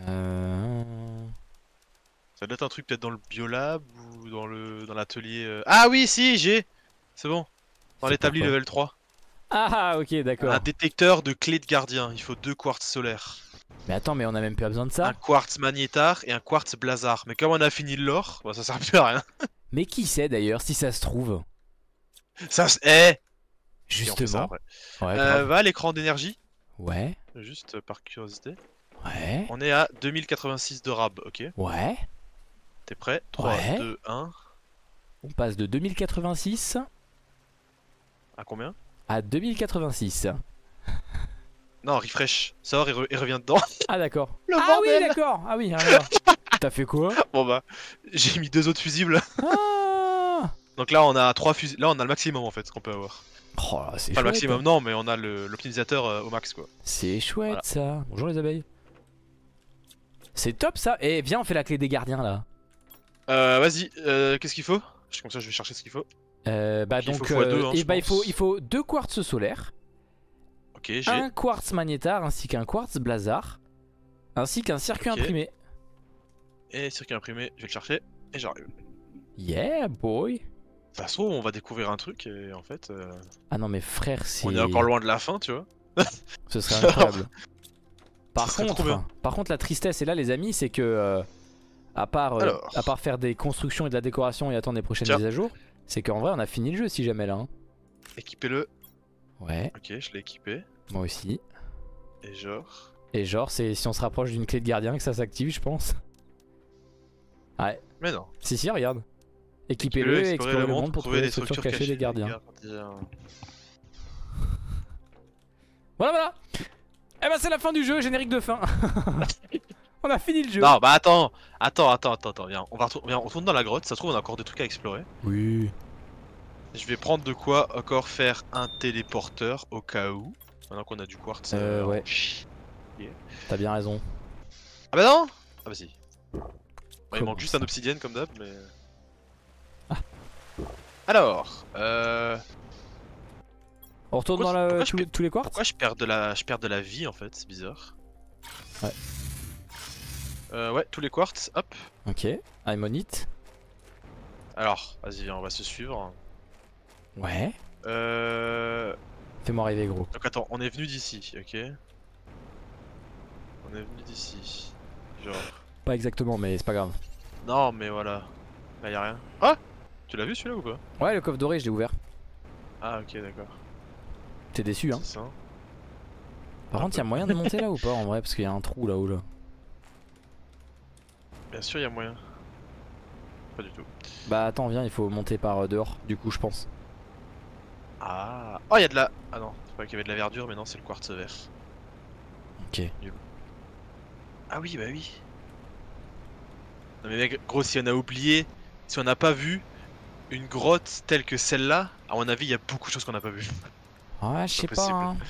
Ça doit être un truc peut-être dans le biolab ou dans l'atelier. Ah oui, si, j'ai. C'est bon. Dans C'est l'établi pourquoi level 3. Ah, ok, d'accord. Un détecteur de clé de gardien. Il faut 2 quartz solaires. Mais attends, mais on a même pas besoin de ça. Un quartz magnétar et un quartz blazar. Mais comme on a fini l'or, bah, ça sert plus à rien. Mais qui sait d'ailleurs si ça se trouve? Ça, eh, et on fait ça Justement. après. Ouais, grave. Va à l'écran d'énergie. Ouais, Juste par curiosité. ouais, On est à 2086 de rab, ok. ouais. T'es prêt? 3, Ouais. 2, 1. On passe de 2086 À combien? à 2086. Non, refresh. Sors et reviens dedans. Ah d'accord. Le Ah oui, bordel. d'accord. Ah oui, rien à voir. T'as fait quoi? Bon bah, j'ai mis 2 autres fusibles. Ah. Donc là, on a 3 fusibles. Là, on a le maximum en fait qu'on peut avoir. Oh là, c'est Pas le chouette. maximum, non, mais on a l'optimisateur au max quoi. C'est chouette Voilà. ça. Bonjour les abeilles. C'est top ça. Et viens, on fait la clé des gardiens là. Vas-y, qu'est-ce qu'il faut? Comme ça, je vais chercher ce qu'il faut. Bah Il donc, faut fois deux, hein, et je bah pense. il faut 2 quartz solaires, Ok, j'ai. un quartz magnétar ainsi qu'un quartz blazar, ainsi qu'un circuit Ok. imprimé. Et circuit imprimé, je vais le chercher. Et j'arrive. De Yeah boy. toute façon, on va découvrir un truc et en fait, Ah non mais frère, c'est... on est encore loin de la fin, tu vois. Ce serait incroyable. Par serait trop bien. contre, la tristesse est là les amis, c'est que à part faire des constructions et de la décoration et attendre les prochaines Tiens. mises à jour, c'est qu'en vrai on a fini le jeu si jamais là. Hein. Équipez-le. Ouais, Ok, je l'ai équipé. moi aussi. Et genre. Et genre c'est si on se rapproche d'une clé de gardien que ça s'active je pense. Ouais, Mais non. si regarde. Équipez-le et explorez le monde pour trouver les structures cachées des gardiens. Voilà. Eh ben c'est la fin du jeu, générique de fin. On a fini le jeu. Non, bah attends, viens, viens, on retourne dans la grotte, ça se trouve on a encore des trucs à explorer. Oui. Je vais prendre de quoi encore faire un téléporteur au cas où. Maintenant qu'on a du quartz. Ouais. Chut. T'as bien raison. Ah bah non. Ah bah si. Bah, il Comment manque juste ça un obsidienne comme d'hab, mais... Ah. Alors, On retourne Pourquoi- dans pourquoi je tous les quartz. pourquoi je perds de la vie en fait, c'est bizarre. Ouais. Ouais, tous les quartz, hop. Ok, Imonite. Alors, vas-y, on va se suivre. Ouais. Donc Fais-moi rêver gros. attends, on est venu d'ici, ok. On est venu d'ici. Genre... Pas exactement mais c'est pas grave. Non mais voilà. Là y'a rien. Ah, tu l'as vu celui-là ou pas? Ouais le coffre doré je l'ai ouvert. Ah ok d'accord. T'es déçu hein. C'est ça. Par Un contre peu. y'a moyen de monter là ou pas en vrai parce qu'il y a un trou là-haut là. Bien sûr y'a moyen. Pas du tout. Bah attends viens il faut monter par dehors du coup je pense. Ah. Oh y'a de la... Ah non, c'est pas qu'il y avait de la verdure mais non c'est le quartz vert. Ok. Ah oui bah oui. Non mais mec, gros si on a oublié, si on n'a pas vu une grotte telle que celle-là, à mon avis il y a beaucoup de choses qu'on n'a pas vu. Ouais je sais pas Impossible. hein.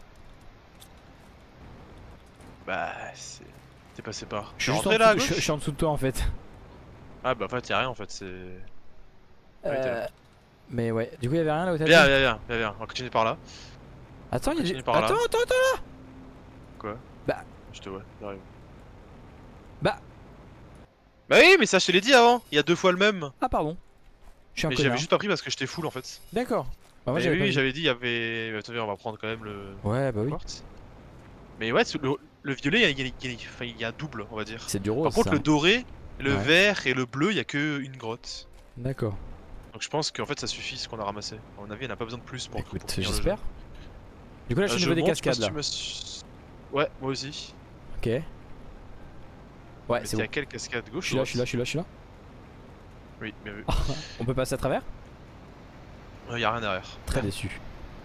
Bah c'est... T'es passé par... Je T'es suis juste rentré en là à dessous- gauche je suis en dessous de toi en fait. Ah bah en fait y'a rien en fait, c'est... Ouais, t'es là. Mais ouais, du coup y'avait rien là où t'as Viens, dit. viens, on va continuer par là. Attends, il y a continue des... par là. Attends. Quoi? Bah. Je te vois, j'arrive. Bah. Bah oui mais ça je te l'ai dit avant, il y a 2 fois le même. Ah pardon. Je suis un Mais connard. j'avais juste pas pris parce que j'étais full en fait. D'accord. Bah moi Mais j'avais pas oui, vu. j'avais dit il y avait... Attendez, on va prendre quand même le... Ouais bah oui. quartz. Mais ouais, le violet il y a un double on va dire. C'est du rose. Par contre ça. le doré, le Ouais. vert et le bleu il y a que une grotte. D'accord. Donc je pense qu'en fait ça suffit ce qu'on a ramassé. À mon avis on a pas besoin de plus pour Écoute, finir le j'espère. jeu. Du coup là je suis au niveau des monte, cascades moi, là. si tu me- Ouais, moi aussi. Ok. Ouais Mais c'est t'es bon. à quelle cascade? Je Gauche suis ou là, droite? je suis là. Oui, bien vu. On peut passer à travers? Y a rien derrière. Très déçu.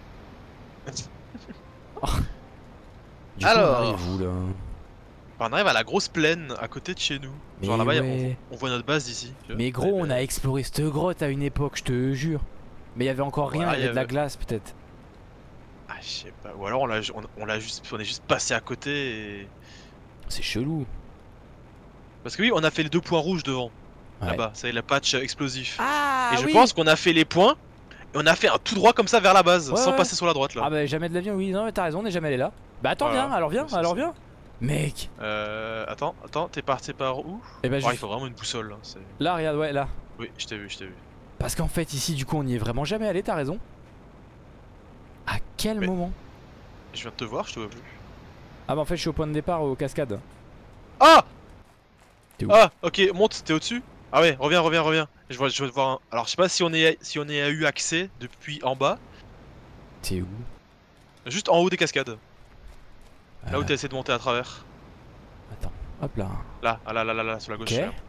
Du Alors. coup, on arrive où là? On arrive à la grosse plaine à côté de chez nous. Genre Mais là-bas, ouais. on voit notre base d'ici. tu vois. Mais gros, Ouais, on a exploré cette grotte à une époque, je te jure. Mais il y avait encore rien, Ouais, il y avait de la avait- glace peut-être. Ah, je sais pas. Ou alors on est juste passé à côté et. C'est chelou. Parce que oui, on a fait les 2 points rouges devant. Ouais. Là-bas, c'est le patch explosif. Ah et je oui. pense qu'on a fait les points. Et on a fait un tout droit comme ça vers la base, Ouais, sans ouais. passer sur la droite là. Ah bah jamais de l'avion, oui, non mais t'as raison, on n'est jamais allé là. Bah attends, Voilà. viens, alors viens, C'est alors ça. viens. Mec. Attends, t'es parti par où? Et bah Oh, juste il faut vraiment une boussole. Hein, là, regarde, ouais, là. oui, je t'ai vu, je t'ai vu. Parce qu'en fait, ici, du coup, on n'y est vraiment jamais allé, t'as raison. À quel Mais- moment? Je viens de te voir, je te vois plus. Ah bah en fait, je suis au point de départ, aux cascades. Ah! T'es où? Ah, ok, monte, t'es au-dessus? Ah ouais, reviens. Je vais te voir un... Alors, je sais pas si on a eu accès depuis en bas. T'es où? Juste en haut des cascades. Là où Euh, t'as essayé de monter à travers. Attends, hop là. Là, là, sur la gauche. Ok. Là.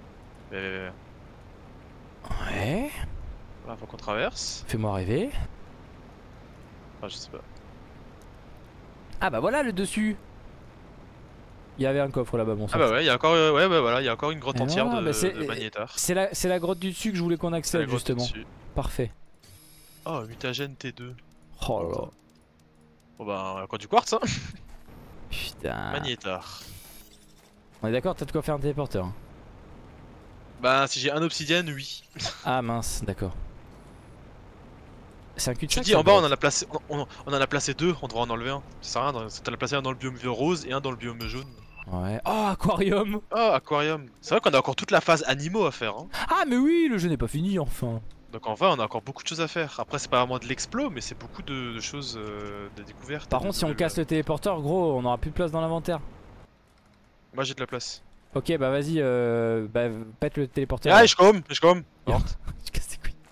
Ouais. Là, faut qu'on traverse. Fais-moi rêver. Enfin, je sais pas. Ah bah voilà le dessus. Il y avait un coffre là-bas, bon sang. Ah bah ouais, il y a encore, ouais, bah voilà, il y a encore une grotte Et entière voilà, de, bah c'est- de magnétar. C'est la grotte du dessus que je voulais qu'on C'est la accède grotte justement. dessus. Parfait. Oh, mutagène T2. Oh là là. Bon bah, encore du quartz, hein. Putain. Magnétar. On est d'accord, t'as de quoi faire un téléporteur. Bah, si j'ai un obsidienne, oui. Ah mince, d'accord. C'est un cul de Je te dis, en bas, on en a placé, on en a placé 2, on devrait en enlever un. Ça sert à rien, t'en as placé un dans le biome rose et un dans le biome jaune. Ouais. Oh, aquarium. Oh, aquarium. C'est vrai qu'on a encore toute la phase animaux à faire, hein. Ah mais oui, le jeu n'est pas fini enfin. Donc en vrai, on a encore beaucoup de choses à faire. Après, c'est pas vraiment de l'explo, mais c'est beaucoup de choses, de découvertes. Par contre, si on casse le téléporteur, gros, on aura plus de place dans l'inventaire. Moi, j'ai de la place. Ok, bah vas-y, bah, pète le téléporteur. Ah, je comme. Yo. Je casse les couilles.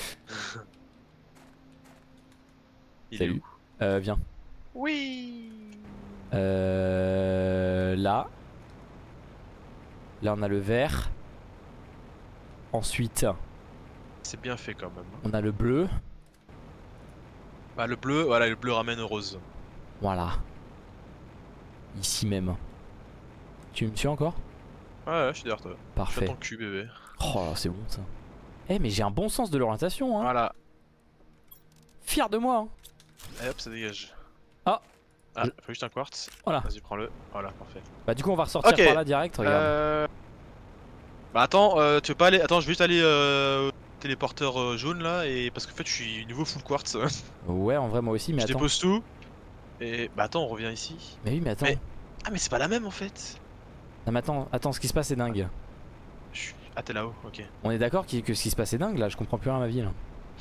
Il est Salut. où? Viens. Oui. Là. Là, on a le vert. Ensuite, C'est bien fait quand même. on a le bleu. Bah, le bleu, voilà, le bleu ramène au rose. Voilà. Ici même. Tu me suis encore? Ouais, je suis derrière toi. Je suis Parfait. à ton cul, bébé. Oh là, c'est bon ça. Eh, mais j'ai un bon sens de l'orientation, hein. Voilà. Fier de moi, hein. Et hop, ça dégage. Ah. Ah, faut juste un quartz. Voilà. Vas-y, prends-le. Voilà, parfait. Bah, du coup, on va ressortir Ok. par là direct, regarde. Bah, attends, tu veux pas aller. Attends, je vais juste aller au téléporteur jaune là. Et parce qu'en fait, je suis niveau full quartz. Ouais, en vrai, moi aussi, mais Je attends. dépose tout. Et bah, attends, on revient ici. Mais oui, mais attends. Mais- Ah, mais c'est pas la même en fait. Non, mais attends, ce qui se passe est dingue. Ah, t'es là-haut, ok. On est d'accord que ce qui se passe est dingue là, je comprends plus rien à ma vie là.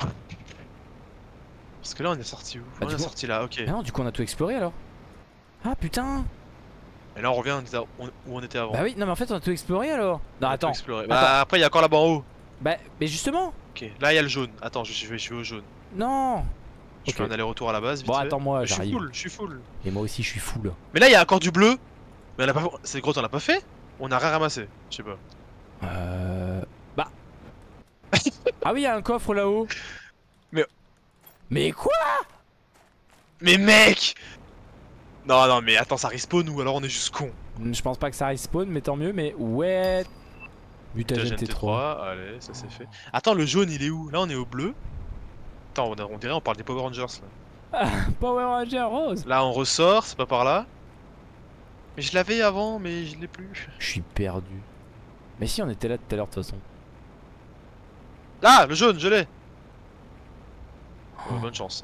Parce que là, on est sorti où? Bah, On du est coup- sorti là, ok. Mais non, du coup, on a tout exploré alors. Ah putain. Et là, on revient où on était avant. Bah oui, non, mais en fait, on a tout exploré alors. On Non, a tout attends. exploré. Bah, après, il y a encore là-bas en haut. Bah, mais justement. Ok, là, il y a le jaune. Attends, je vais au jaune. Non. Je Ok. fais un aller-retour à la base. Vite Bon, fait. attends-moi, Je suis j'arrive. full, je suis full. Et moi aussi, je suis full. Mais là, il y a encore du bleu. Mais on a pas... Cette grotte, on l'a pas fait? On a rien ramassé. Je sais pas. Bah. Ah oui, il y a un coffre là-haut. Mais- Mais quoi? Mais mec! Non, mais attends, ça respawn ou alors on est juste con. Je pense pas que ça respawn, mais tant mieux. Mais ouais. Mutagène Mutagène T3. T3, allez, ça c'est fait. Attends, le jaune, il est où? Là, on est au bleu. Attends, on dirait on parle des Power Rangers là. Power Ranger rose. Là, on ressort, c'est pas par là. Mais je l'avais avant, mais je l'ai plus. Je suis perdu. Mais si, on était là tout à l'heure de toute façon. Là, le jaune, je l'ai. Bonne chance.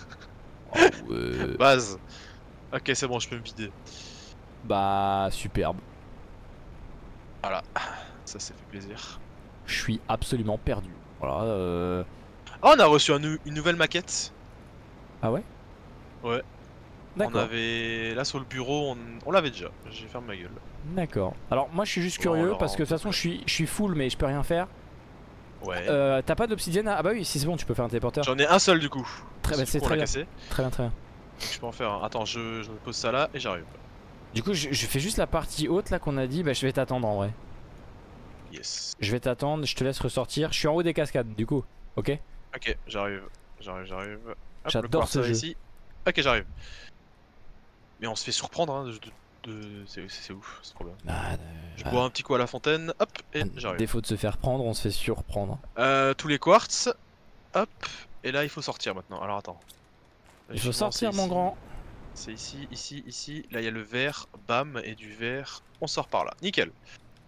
Base. Ok, c'est bon, je peux me vider. Bah, superbe. Voilà, ça fait plaisir. Je suis absolument perdu. Voilà. Ah, on a reçu une nouvelle maquette. Ah ouais? Ouais. On D'accord. avait. Là sur le bureau, on l'avait déjà. J'ai fermé ma gueule. D'accord. Alors moi je suis juste Bon, curieux alors, parce que de toute façon je suis full mais je peux rien faire. Ouais. T'as pas d'obsidienne Ah bah oui, si c'est bon, tu peux faire un téléporteur. J'en ai un seul du coup. Très Parce bah, que c'est du coup, on très l'a bien. cassé. Très bien, très bien. Donc, je peux en faire un. Attends, je me pose ça là et j'arrive. Du coup je fais juste la partie haute là qu'on a dit, bah je vais t'attendre en vrai. Yes. Je vais t'attendre, je te laisse ressortir. Je suis en haut des cascades du coup, ok? Ok, j'arrive. J'arrive. Hop, J'adore le quartz ce jeu. ici. Ok, j'arrive. Mais on se fait surprendre, hein. C'est ouf, c'est trop bien. Je bois un petit coup à la fontaine, hop, et j'arrive. Défaut de se faire prendre, on se fait surprendre. Tous les quartz, hop, et là il faut sortir maintenant. Alors attends. Il faut Logiquement, sortir c'est mon ici. grand. C'est ici, ici, ici. Là il y a le vert, bam, et du vert. On sort par là. Nickel.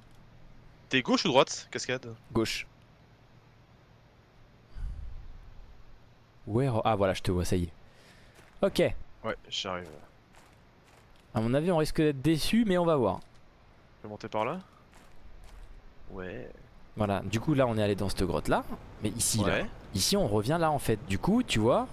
T'es gauche ou droite, cascade? Gauche. Where... Ah voilà, je te vois, ça y est. Ok. Ouais, j'arrive. À mon avis, on risque d'être déçus, mais on va voir. Je vais monter par là? Ouais. Voilà, du coup là on est allé dans cette grotte là. Mais ici là. Ouais. Ici on revient là en fait. Du coup, tu vois.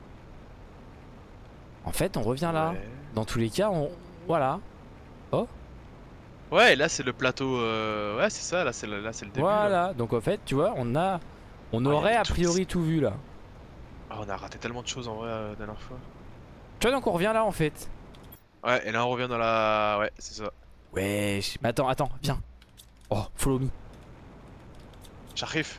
En fait, on revient là. Ouais. Dans tous les cas, on... Voilà. Ouais, et là c'est le plateau. Ouais, c'est ça, là c'est le début. Là. Voilà. Donc en fait, tu vois, on a... On Ah, y aurait avait a tout. priori tout vu là. Ah, on a raté tellement de choses en vrai la dernière fois. Tu vois, donc on revient là en fait. Ouais, et là on revient dans la. Ouais, c'est ça. Wesh. Mais attends, attends, viens. Oh, follow me. J'arrive.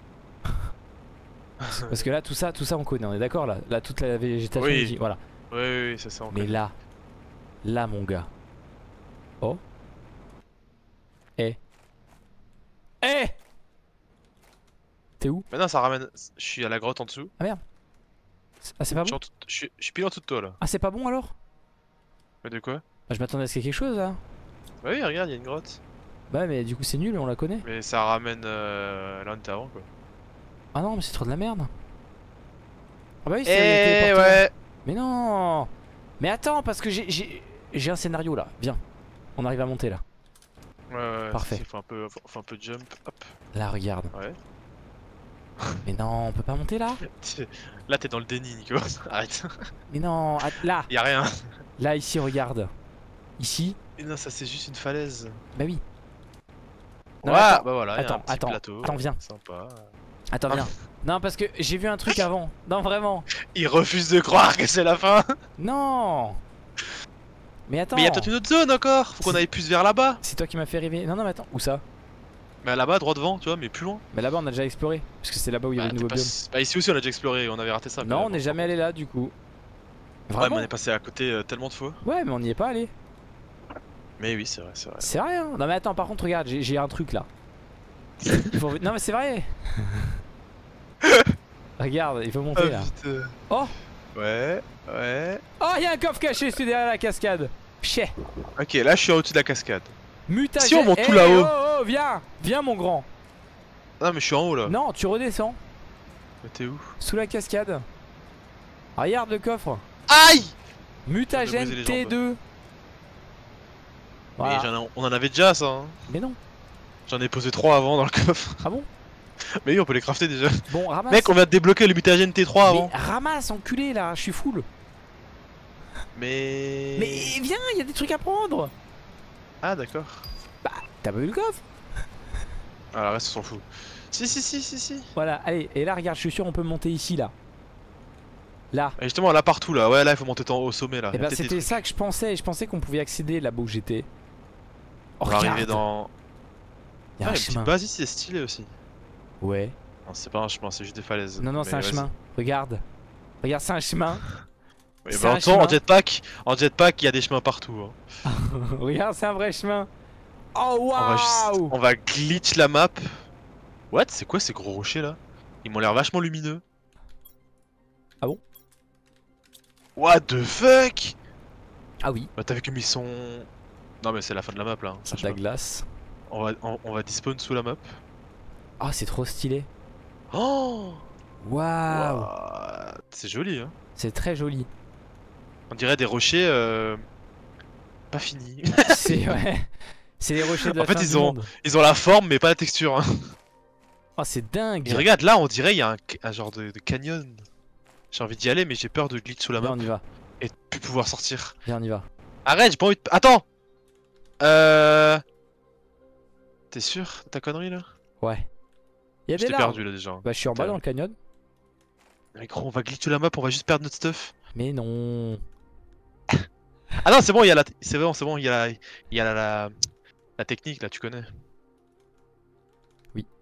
Parce que là, tout ça on connaît, on est d'accord là. Là, toute la végétation, Oui. ici, voilà. Oui, oui, oui, c'est ça. Mais là, mon gars. Oh. Eh. Eh. T'es où? Maintenant ça ramène. Je suis à la grotte en dessous. Ah, c'est pas Je suis, bon? je suis pile en dessous de toi là. Ah, c'est pas bon alors? Mais de quoi? Bah, je m'attendais à ce qu'il y ait quelque chose là. Bah oui, regarde, il y a une grotte. Bah, mais du coup, c'est nul, on la connaît. Mais ça ramène là on était avant quoi. Ah non, mais c'est trop de la merde. Ah, bah oui, Eh c'est téléporté. ouais. Mais non. Mais attends, parce que j'ai un scénario là. Viens. On arrive à monter là. Ouais, ouais, Parfait. Il faut un peu jump. Hop. Là, regarde. Ouais. Mais non, on peut pas monter là? Là t'es dans le déni, Nico. Arrête. Mais non, là. Y'a rien. Là, ici, regarde. Ici. Mais non, ça c'est juste une falaise. Bah oui. Ouais, Non, attends, bah voilà, attends, y a un petit attends, plateau. attends, viens. Sympa. Attends, viens. Non, parce que j'ai vu un truc avant. Non, vraiment. Il refuse de croire que c'est la fin. Non. Mais attends. Mais y'a peut-être une autre zone encore. Faut qu'on aille plus vers là-bas. C'est toi qui m'as fait rêver. Non, non, mais attends. Où ça? Mais là-bas, droit devant, tu vois, mais plus loin. Mais là-bas, on a déjà exploré. Parce que c'est là-bas où il y avait le t'es nouveau pas- biome. Bah ici aussi on a déjà exploré, on avait raté ça. Non, on n'est jamais allé là du coup. Ouais, Vraiment? mais on est passé à côté tellement de fois. Ouais, mais on n'y est pas allé. Mais oui, c'est vrai, c'est vrai. C'est vrai, hein. Non, mais attends, par contre, regarde, j'ai un truc là. Non, mais c'est vrai. Regarde, il faut monter là. putain. Oh. Ouais, ouais. Oh, il y a un coffre caché, c'est derrière la cascade. Chais. Ok, là je suis au-dessus de la cascade. Mutagène. Si on monte tout Eh, là-haut. Oh, oh, viens. Viens, mon grand. Non, mais je suis en haut là. Non, tu redescends. Mais t'es où? Sous la cascade. Regarde le coffre. Aïe! Mutagène Je viens de briser les T2. Voilà. Mais on en avait déjà ça. Hein. Mais non. J'en ai posé 3 avant dans le coffre. Ah bon? Mais oui, on peut les crafter déjà. Bon, ramasse. Mec, on vient de débloquer le mutagène T3 avant. Mais ramasse, enculé là, je suis full. Mais. Mais viens, il y a des trucs à prendre. Ah, d'accord. T'as pas vu le coffre? Ah, le reste, on s'en fout. Si. Voilà, allez, et là regarde, je suis sûr on peut monter ici là. Là. Et justement, là partout là. Ouais, là il faut monter au sommet là. Et Y a bah peut-être des c'était trucs. ça que je pensais, qu'on pouvait accéder là-bas où j'étais. Oh, On va arriver regarde, dans. il y a Ah, un une petite chemin. base ici, c'est stylé aussi. Ouais. Non, c'est pas un chemin, c'est juste des falaises. Non, non, Mais c'est un vas-y. chemin. Regarde. Regarde, c'est un chemin. Ouais, C'est bah, un en temps, chemin. en jetpack, il y a des chemins partout. Hein. Regarde, c'est un vrai chemin. Oh waouh! On va glitch la map. What? C'est quoi ces gros rochers là? Ils m'ont l'air vachement lumineux. Ah bon? What the fuck? Ah oui, Bah t'as vu comme ils sont... Non mais c'est la fin de la map là. Hein, c'est de la glace. on va despawn sous la map. Ah, c'est trop stylé. Oh! Waouh! What? C'est joli hein. C'est très joli. On dirait des rochers pas finis. C'est ouais. C'est les rochers de la En fait, fin ils du ont- monde. Ils ont la forme mais pas la texture. Hein. Oh, c'est dingue. Et regarde là on dirait il y a un genre de canyon. J'ai envie d'y aller mais j'ai peur de glitch sous la Viens, map on y va. et de plus pouvoir sortir. Viens, on y va. Arrête, j'ai pas envie de... Attends. T'es sûr de ta connerie là? Ouais. Il y a Je des t'ai larves. perdu là déjà. Bah, je suis en bas Putain. dans le canyon. Mais gros, on va glitcher la map, on va juste perdre notre stuff. Mais non. Ah non, c'est bon, il y a la... C'est bon, il y a la technique là, tu connais. Oui.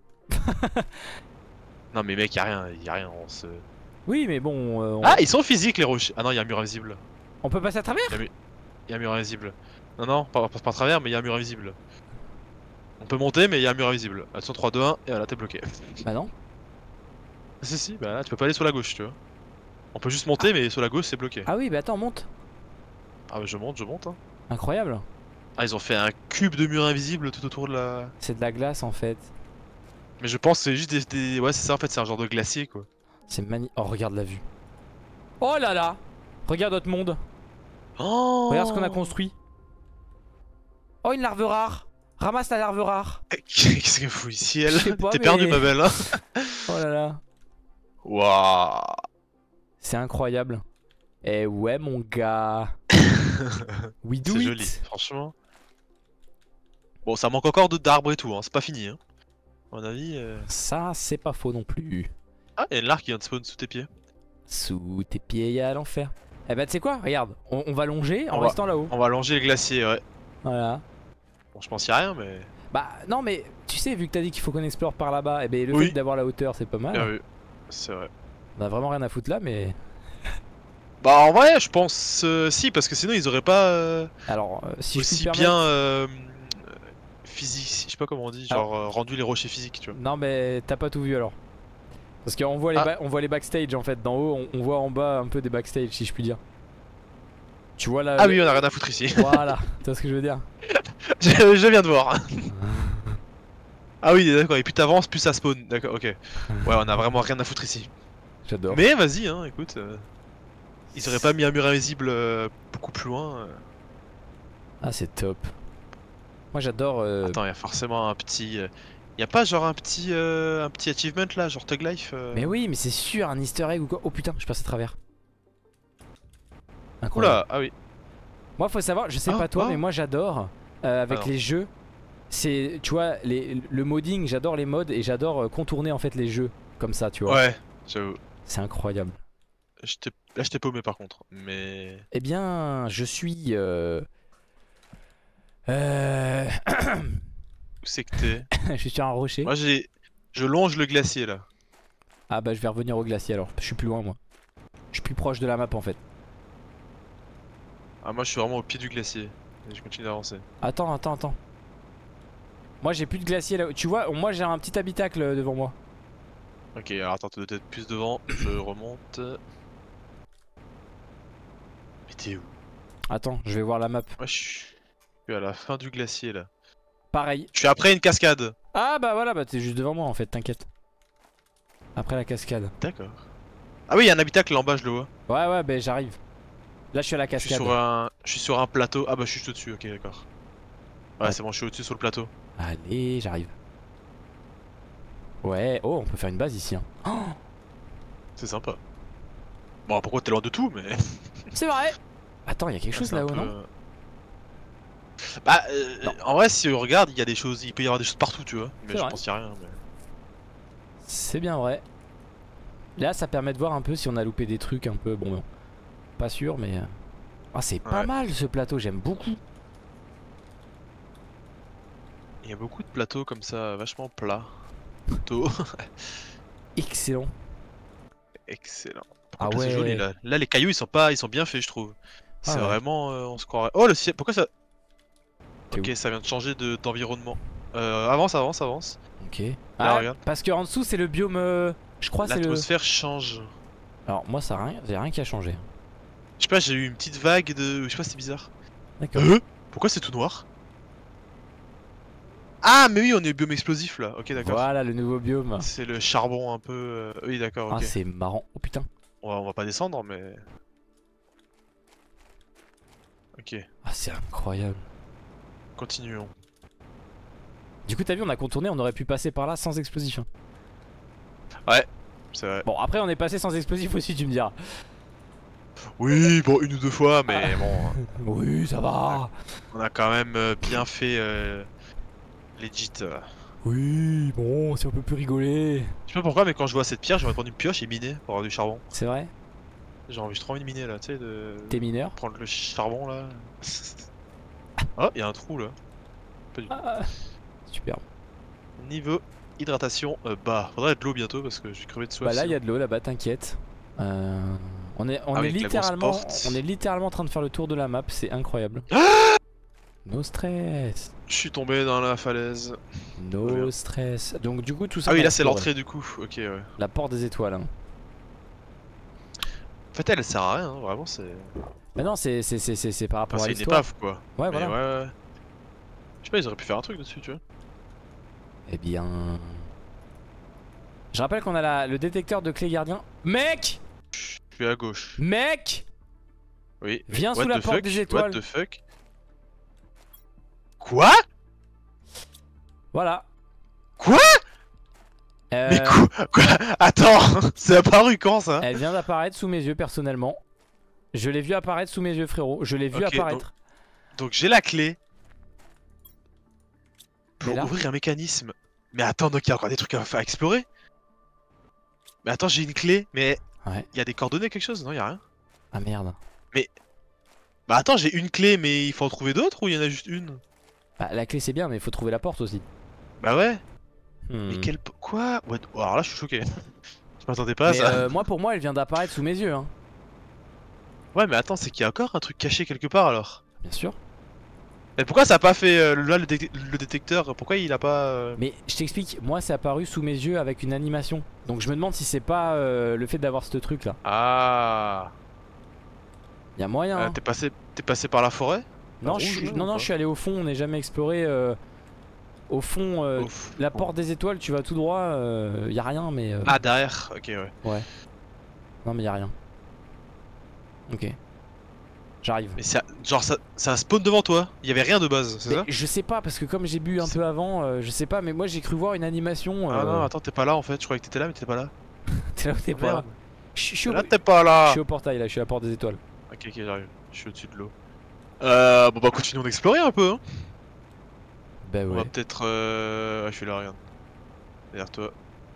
Non mais mec, y a rien, on se... Oui, mais bon. Ah, ils sont physiques les rochers. Ah non, il y a un mur invisible. On peut passer à travers? Il y a un mur invisible. Non, pas à travers, mais il y a un mur invisible. On peut monter, mais il y a un mur invisible. Attention, 3, 2, 1, et voilà, t'es bloqué. Bah non. Si, bah là, tu peux pas aller sur la gauche, tu vois. On peut juste monter, mais sur la gauche, c'est bloqué. Ah oui, bah attends, monte. Ah bah je monte, hein. Incroyable. Ah, ils ont fait un cube de mur invisible tout autour de la... C'est de la glace en fait. Mais je pense que c'est juste Ouais, c'est ça en fait, c'est un genre de glacier quoi. C'est magnifique. Oh, regarde la vue. Oh là là. Regarde notre monde. Oh Regarde ce qu'on a construit. Oh, une larve rare. Ramasse la larve rare. Qu'est-ce qu'elle fout ici elle? Je sais pas, T'es mais- perdu ma belle hein. Oh là là. Waouh. C'est incroyable. Eh ouais, mon gars. We do C'est it. joli, franchement. Bon, ça manque encore d'arbres et tout, hein. C'est pas fini. Hein. À mon avis. Ça, c'est pas faux non plus. Ah, il y a une larve qui vient de spawn sous tes pieds. Sous tes pieds, y a l'enfer. Eh bah, tu sais quoi? Regarde, on va longer en On va- restant là-haut. On va longer le glacier, ouais. Voilà. Bon, je pense qu'il y a rien, mais. Bah, non, mais tu sais, vu que t'as dit qu'il faut qu'on explore par là-bas, eh ben, le Oui. fait d'avoir la hauteur, c'est pas mal. Bien vu. C'est vrai. On a vraiment rien à foutre là, mais. Bah, en vrai, je pense. Si, parce que sinon, ils auraient pas. Alors, si je puis Aussi me permettre. bien. Physique. Je sais pas comment on dit. Genre, rendu les rochers physiques, tu vois. Non, mais t'as pas tout vu alors. Parce qu'on voit, on voit les backstage en fait. D'en haut, on voit en bas un peu des backstage, si je puis dire. Tu vois là. Ah oui, on a rien à foutre ici. Voilà, tu vois ce que je veux dire? Je viens de voir. Ah oui, d'accord, et plus t'avances, plus ça spawn. D'accord, ok. Ouais, on a vraiment rien à foutre ici. J'adore. Mais vas-y, hein, écoute. Ils auraient pas mis un mur invisible beaucoup plus loin. Ah, c'est top. Moi j'adore. Attends, il y a forcément un petit. Y a pas genre un petit achievement là, genre Tug Life Mais oui, mais c'est sûr, un easter egg ou quoi. Oh putain, je passe à travers. Incroyable. Oula, ah oui. Moi, faut savoir, je sais Ah, pas toi, ah. mais moi j'adore avec Alors. les jeux. C'est, tu vois, le modding, j'adore les mods et j'adore contourner en fait les jeux comme ça, tu vois. Ouais, j'avoue. C'est incroyable. Là, je t'ai paumé par contre. Mais. Eh bien, je suis. Où c'est que t'es? je suis sur un rocher. Moi, je longe le glacier là. Ah bah je vais revenir au glacier alors. Je suis plus loin moi. Je suis plus proche de la map en fait. Ah, moi, je suis vraiment au pied du glacier. Et je continue d'avancer. Attends. Moi j'ai plus de glacier là. Tu vois, moi j'ai un petit habitacle devant moi. Ok, alors attends, tu dois être plus devant. Je remonte. Mais t'es où? Attends, je vais voir la map. Moi, je suis à la fin du glacier là. Pareil. Je suis après une cascade. Ah bah voilà, bah t'es juste devant moi en fait, t'inquiète. Après la cascade. D'accord. Ah oui, il y a un habitacle là en bas, je le vois. Ouais, bah j'arrive. Là je suis à la Je suis cascade. sur un plateau. Ah bah je suis juste au-dessus, ok d'accord. Ouais, Ouais. c'est bon, je suis au-dessus sur le plateau. Allez, j'arrive. Ouais, oh, on peut faire une base ici. Hein. Oh, C'est sympa. Bon, pourquoi t'es loin de tout, mais. c'est vrai. Attends, il y a quelque chose c'est un là-haut, peu- non? Bah, Non. en vrai, si on regarde, il y a des choses, il peut y avoir des choses partout, tu vois. Mais C'est je vrai. pense qu'il y a rien. Mais... C'est bien vrai. Là, ça permet de voir un peu si on a loupé des trucs un peu. Bon, pas sûr, mais. Ah, c'est pas Ouais. mal ce plateau, j'aime beaucoup. Il y a beaucoup de plateaux comme ça, vachement plats. Plateaux. Excellent. Excellent. Ah Par contre, là, ouais. c'est joli là. Là, les cailloux, ils sont bien faits, je trouve. C'est ouais. vraiment, on se croirait. Oh le ciel, pourquoi ça? T'es Ok, ça vient de changer d'environnement. Avance. Ok. Là, Ah, regarde. parce que en dessous, c'est le biome. Je crois c'est le. L'atmosphère change. Alors, moi, ça a rien, y a rien qui a changé. Je sais pas, j'ai eu une petite vague de. Je sais pas, c'est bizarre. D'accord. Pourquoi c'est tout noir? Ah, mais oui, on est au biome explosif là. Ok, d'accord. Voilà le nouveau biome. C'est le charbon un peu. Oui, d'accord, Ah, ok. c'est marrant. Oh putain. On va pas descendre, mais. Ok, Ah, c'est incroyable. continuons. Du coup, t'as vu, on a contourné, on aurait pu passer par là sans explosif. Hein. C'est vrai. Bon, après, on est passé sans explosif aussi, tu me diras. Oui, bon, une ou deux fois, mais bon. Oui, ça va. On a quand même bien fait. Legit. Oui, bon, si on peut plus rigoler. Je sais pas pourquoi, mais quand je vois cette pierre, j'aimerais prendre une pioche et miner pour avoir du charbon. C'est vrai? J'ai trop envie de miner là, tu sais, de T'es mineur? prendre le charbon là. Oh, il y a un trou là. Ah, super. Niveau hydratation bas. Faudrait de l'eau bientôt parce que je suis crevé de soif. Bah là, il y sinon. a de l'eau là-bas, t'inquiète. On est Avec la grosse littéralement, porte. on est littéralement en train de faire le tour de la map, c'est incroyable. No stress, Je suis tombé dans la falaise. no bien. stress. Donc du coup tout ça. Ah oui, on là a c'est exploré. l'entrée du coup. Ok, ouais. La porte des étoiles. Hein. En fait, elle sert à rien, hein, vraiment, c'est. Mais non, c'est par rapport Enfin, à c'est une l'histoire. épave quoi. Ouais, Mais voilà. ouais. pas, ils auraient pu faire un truc dessus, tu vois. Eh bien... Je rappelle qu'on a le détecteur de clés gardien. Mec! Je suis à gauche. Mec! Oui. Viens What sous la the porte fuck? des étoiles. What the fuck? Quoi? Voilà. Quoi? Mais quoi? Attends, c'est apparu quand ça? Elle vient d'apparaître sous mes yeux personnellement. Je l'ai vu apparaître sous mes yeux, frérot. Je l'ai vu Ok, apparaître. Donc j'ai la clé Mais pour là- ouvrir un mécanisme. Mais attends, donc il y a encore des trucs à explorer. Mais attends, j'ai une clé, mais Ouais. il y a des coordonnées, quelque chose? Non, il y a rien. Ah merde. Bah attends, j'ai une clé, mais il faut en trouver d'autres ou il y en a juste une? Bah, la clé c'est bien, mais il faut trouver la porte aussi. Bah ouais. Hmm. Mais quelle... Quoi? Oh, alors là, je suis choqué. Je m'attendais pas à Mais, ça. moi, pour moi, elle vient d'apparaître sous mes yeux. Hein. Ouais, mais attends, c'est qu'il y a encore un truc caché quelque part alors. Bien sûr. Et pourquoi ça a pas fait là le détecteur? Pourquoi il a pas Mais je t'explique, moi c'est apparu sous mes yeux avec une animation. Donc je me demande si c'est pas le fait d'avoir ce truc là. Ah. Y'a moyen. Hein. T'es passé par la forêt? Non, rouge, là, ou non, pas je suis allé au fond, on n'est jamais exploré. Au fond, Ouf. la porte des étoiles, tu vas tout droit, y a rien, mais. Ah, derrière, ok, ouais. Non, mais y a rien. Ok. J'arrive. Mais genre ça spawn devant toi, il y avait rien de base, c'est Mais ça? je sais pas, parce que comme j'ai bu un peu avant, je sais pas, mais moi j'ai cru voir une animation. Ah non, attends, t'es pas là en fait, je croyais que t'étais là, mais t'étais pas là. T'es là ou t'es pas là? Merde. Je suis au... Là, t'es pas je là! suis au portail là, je suis à la porte des étoiles. Ok, ok, j'arrive, je suis au-dessus de l'eau. Bon bah continuons d'explorer un peu, hein. Bah On va ouais. peut-être ah, je suis là, regarde. Derrière toi.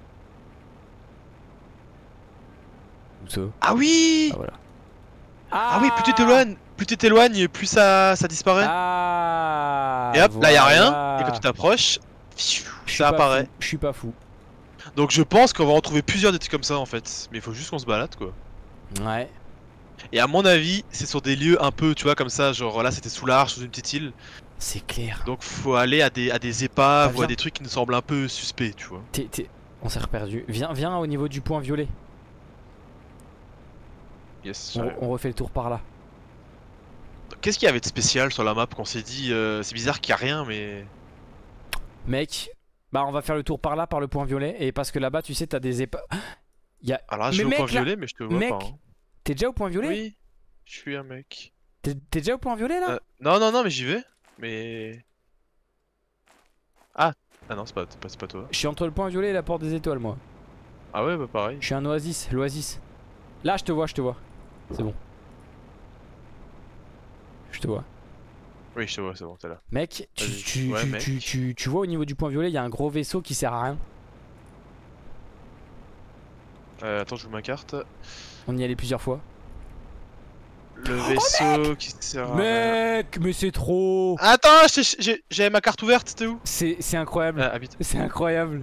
Où ça? Ah oui! Ah voilà. Ah oui, plus tu t'éloignes, plus ça disparaît. Ah, Et hop, là y a rien, voilà. et quand tu t'approches, Je suis ça pas apparaît. fou, je suis pas fou. Donc je pense qu'on va en trouver plusieurs des trucs comme ça en fait. Mais il faut juste qu'on se balade quoi. Ouais. Et à mon avis, c'est sur des lieux un peu, tu vois, comme ça, genre là c'était sous l'arche, sous une petite île. C'est clair. Donc faut aller à des épaves Ah, ou à viens. des trucs qui nous semblent un peu suspects, tu vois. On s'est reperdu. Viens au niveau du point violet. Yes, On, j'arrive. on refait le tour par là. Qu'est-ce qu'il y avait de spécial sur la map qu'on s'est dit c'est bizarre qu'il y a rien mais... Mec, bah on va faire le tour par là, par le point violet. Et parce que là-bas, tu sais, t'as des épaves. Alors là je Mais vais au mec, point là- violet mais je te vois mec, pas. Hein. T'es déjà au point violet? Oui, je suis un mec. T'es déjà au point violet là? Non mais j'y vais. Mais... Ah non c'est pas toi. Je suis entre le point violet et la porte des étoiles, moi. Ah ouais bah pareil. Je suis un oasis, l'oasis. Là, je te vois. C'est bon. Je te vois. Oui je te vois, c'est bon, t'es là. Mec, Vas-y. Ouais, mec. tu vois au niveau du point violet, il y a un gros vaisseau qui sert à rien. Attends, je vous ma carte. On y allait plusieurs fois. Le vaisseau qui sert à rien. Mec, mais c'est trop. Attends, j'avais ma carte ouverte, c'était où? C'est incroyable. Habite. C'est incroyable.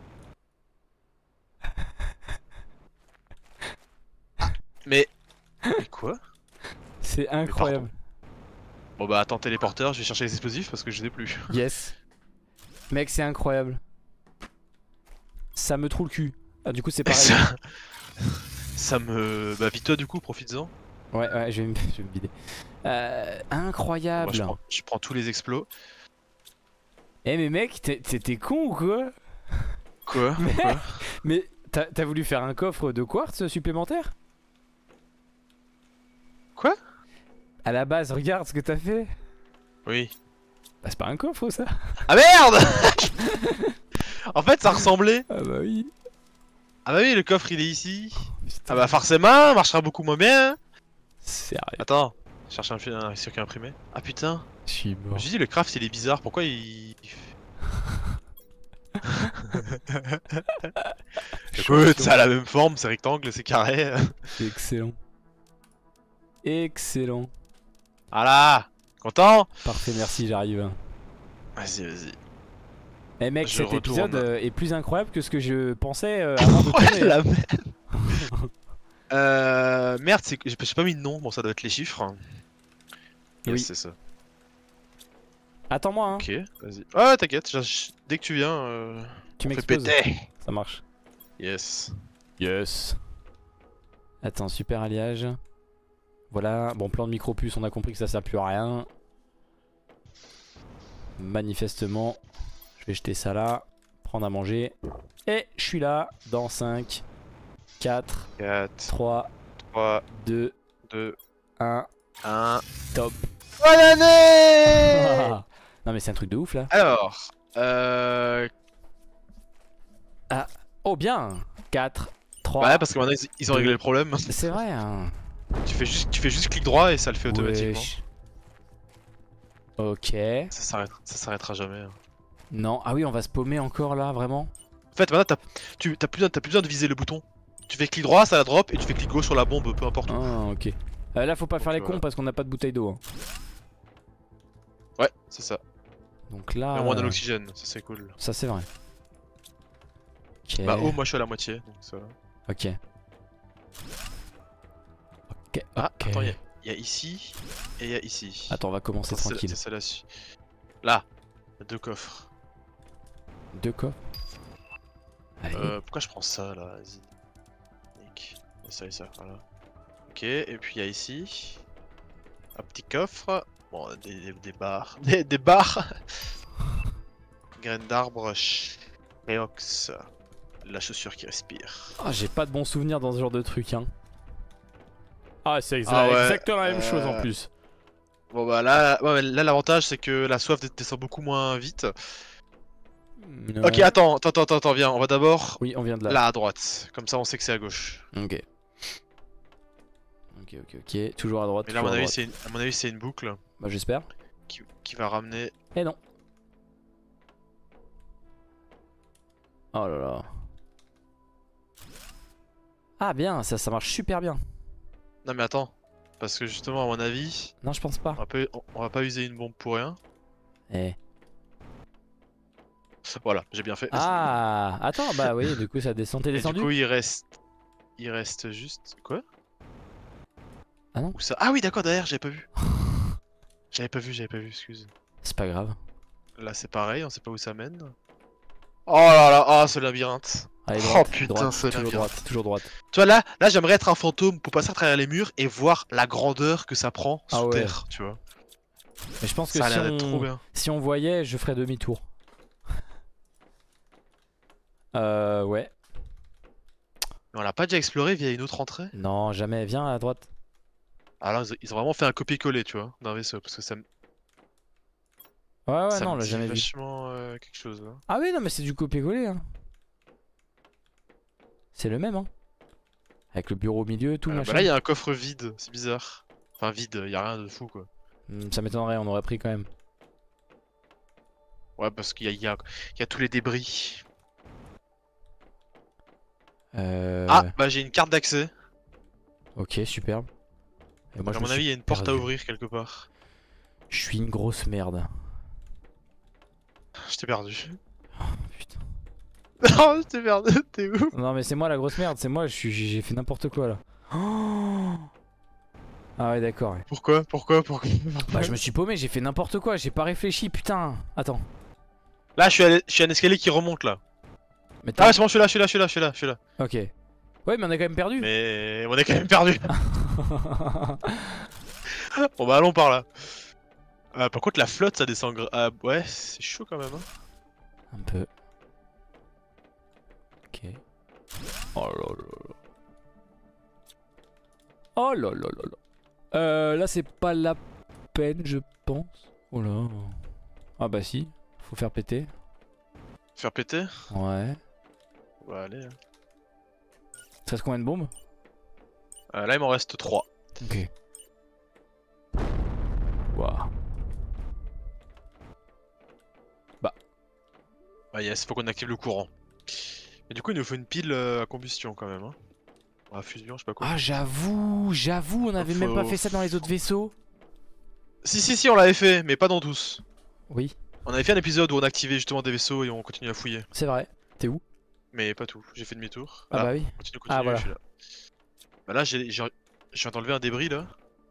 Mais quoi? C'est incroyable. Bon bah attends, téléporteur, je vais chercher les explosifs parce que je les ai plus. Yes. Mec, c'est incroyable. Ça me trouve le cul. Ah, du coup, c'est pareil. Ça me... Bah vite-toi du coup, profites-en. Ouais, je vais me vider. Incroyable. Moi, je prends tous les explos. Eh mais mec, t'es con ou quoi? Quoi? Pourquoi? Mais t'as voulu faire un coffre de quartz supplémentaire? Quoi? À la base, regarde ce que t'as fait. Oui. Bah c'est pas un coffre ça. Ah merde! En fait ça ressemblait. Ah bah oui. Ah bah oui, le coffre il est ici. Putain. Ah bah forcément, marchera beaucoup moins bien. Sérieux. Attends, cherche un circuit imprimé. Ah putain. Je suis mort. J'ai dit le craft il est bizarre, pourquoi il... Écoute, ça a la même forme, c'est rectangle, c'est carré. C'est excellent. Excellent. Voilà. Content? Parfait, merci, j'arrive. Vas-y. Eh mec, Je cet épisode retourne. est plus incroyable que ce que je pensais avant de Ouais, tourner. la merde. Merde, j'ai pas mis de nom, bon ça doit être les chiffres. Yes, Oui. c'est ça. Attends-moi, hein. Ok, vas-y. Ah t'inquiète, dès que tu viens, Tu on fait m'exploses. péter. Ça marche. Yes. Yes. Attends, super alliage. Voilà, bon plan de micropuce, on a compris que ça sert plus à rien. Manifestement, je vais jeter ça là, prendre à manger. Et je suis là dans 5, 4, 4, 3, 3, 2, 2, 1, 1. top. Bonne année. Non mais c'est un truc de ouf là. Alors, Oh bien 4, 3. ouais, parce que maintenant ils ont réglé le problème. C'est vrai hein. Tu fais juste clic droit et ça le fait automatiquement. Wesh. Ok. Ça s'arrêtera jamais. Hein. Non, ah oui on va se paumer encore là, vraiment. En fait, maintenant t'as plus besoin de viser le bouton. Tu fais clic droit, ça la drop, et tu fais clic gauche sur la bombe, peu importe où. Ah ok. Là faut pas faire les cons voilà. parce qu'on n'a pas de bouteille d'eau. Hein. Ouais, c'est ça. Donc là... Mais au moins de l'oxygène, ça c'est cool. Ça c'est vrai. Ok. Bah oh, moi je suis à la moitié, donc ça va. Ok. Ok. Ah, ok. attends, il y a ici, et il y a ici. Attends, on va commencer tranquille. C'est celle-là. Là, il y a 2 coffres. 2 coffres. Allez. Pourquoi je prends ça là? Vas-y. Nick. Et ça, voilà. Ok, et puis il y a ici un petit coffre. Bon, des barres. Des barres. Graines d'arbre, Reox. La chaussure qui respire. Ah, j'ai pas de bons souvenirs dans ce genre de truc hein. Ah c'est Ah ouais, exactement la même chose en plus. Bon bah là, ouais, là l'avantage c'est que la soif descend beaucoup moins vite. Ok, attends, viens, on va d'abord Oui, on vient de là. là à droite. Comme ça on sait que c'est à gauche. Ok. Ok. Toujours à droite. Mais là à toujours mon à avis droite. c'est à mon avis c'est une boucle Bah j'espère. qui va ramener. Eh non. Oh là là. Ah bien, ça marche super bien. Non mais attends, parce que justement à mon avis, Non je pense pas. on va pas user une bombe pour rien. Eh. Voilà, j'ai bien fait. Ah attends, bah oui, du coup ça descend. T'es Et du descendu? coup il reste juste quoi? Ah non. Où ça? Ah oui d'accord derrière, j'avais pas vu. J'avais pas vu, excuse. C'est pas grave. Là c'est pareil, on sait pas où ça mène. Oh là là, ah ce labyrinthe. Allez, Oh droite, putain, droite, c'est toujours labyrinthe. droite, toujours droite. Tu vois là j'aimerais être un fantôme pour passer à travers les murs et voir la grandeur que ça prend Ah sous ouais. terre, tu vois. Mais je pense que Ça a l'air d'être trop bien. si on voyait, je ferais demi-tour. Ouais. Mais on l'a pas déjà exploré via une autre entrée? Non, jamais. Viens à droite. Alors ils ont vraiment fait un copier-coller, tu vois, d'un vaisseau, parce que ça me Ouais, ça non, on me l'a dit jamais vu. vachement quelque chose là. Ah oui, non, mais c'est du copier-coller. Hein. C'est le même, hein. Avec le bureau au milieu et tout, Bah machin. là il y a un coffre vide, c'est bizarre. Enfin vide, y a rien de fou quoi. Ça m'étonnerait, on aurait pris quand même. Ouais parce qu'il y a tous les débris. Ah bah j'ai une carte d'accès. Ok, superbe. Et moi, À je mon me avis il suis y a une porte à perdu. ouvrir quelque part. Je suis une grosse merde. Je t'ai perdu. Putain. Non, je t'ai perdu, t'es où? Non, mais c'est moi la grosse merde, c'est moi, j'ai fait n'importe quoi là. Oh ah ouais, d'accord. Ouais. Pourquoi? Bah, je me suis paumé, j'ai fait n'importe quoi, j'ai pas réfléchi, putain. Attends. Là je suis à un escalier qui remonte là. Mais Ah ouais c'est bon, je suis là. Ok. Ouais, mais on a quand même perdu. Mais on est quand même perdu. Bon bah allons par là. Par contre la flotte ça descend ouais c'est chaud quand même hein. Un peu. Ok. Oh là là là. Oh là là là là. Là c'est pas la peine je pense. Oh là. Ah bah si. Faut faire péter. Faire péter? Ouais. On va aller. Ça reste combien de bombes? Là il m'en reste 3. Ok. Waouh. Ah yes, faut qu'on active le courant. Mais du coup il nous faut une pile à combustion quand même hein. À fusion, je sais pas quoi. Ah j'avoue, on avait même pas fait ça dans les autres vaisseaux. Si on l'avait fait, mais pas dans tous. Oui, On avait fait un épisode où on activait justement des vaisseaux et on continue à fouiller. c'est vrai. T'es où? Mais pas tout, j'ai fait demi-tour. Ah bah oui. Continue, Ah, voilà. je suis là. Bah là je viens d'enlever un débris là.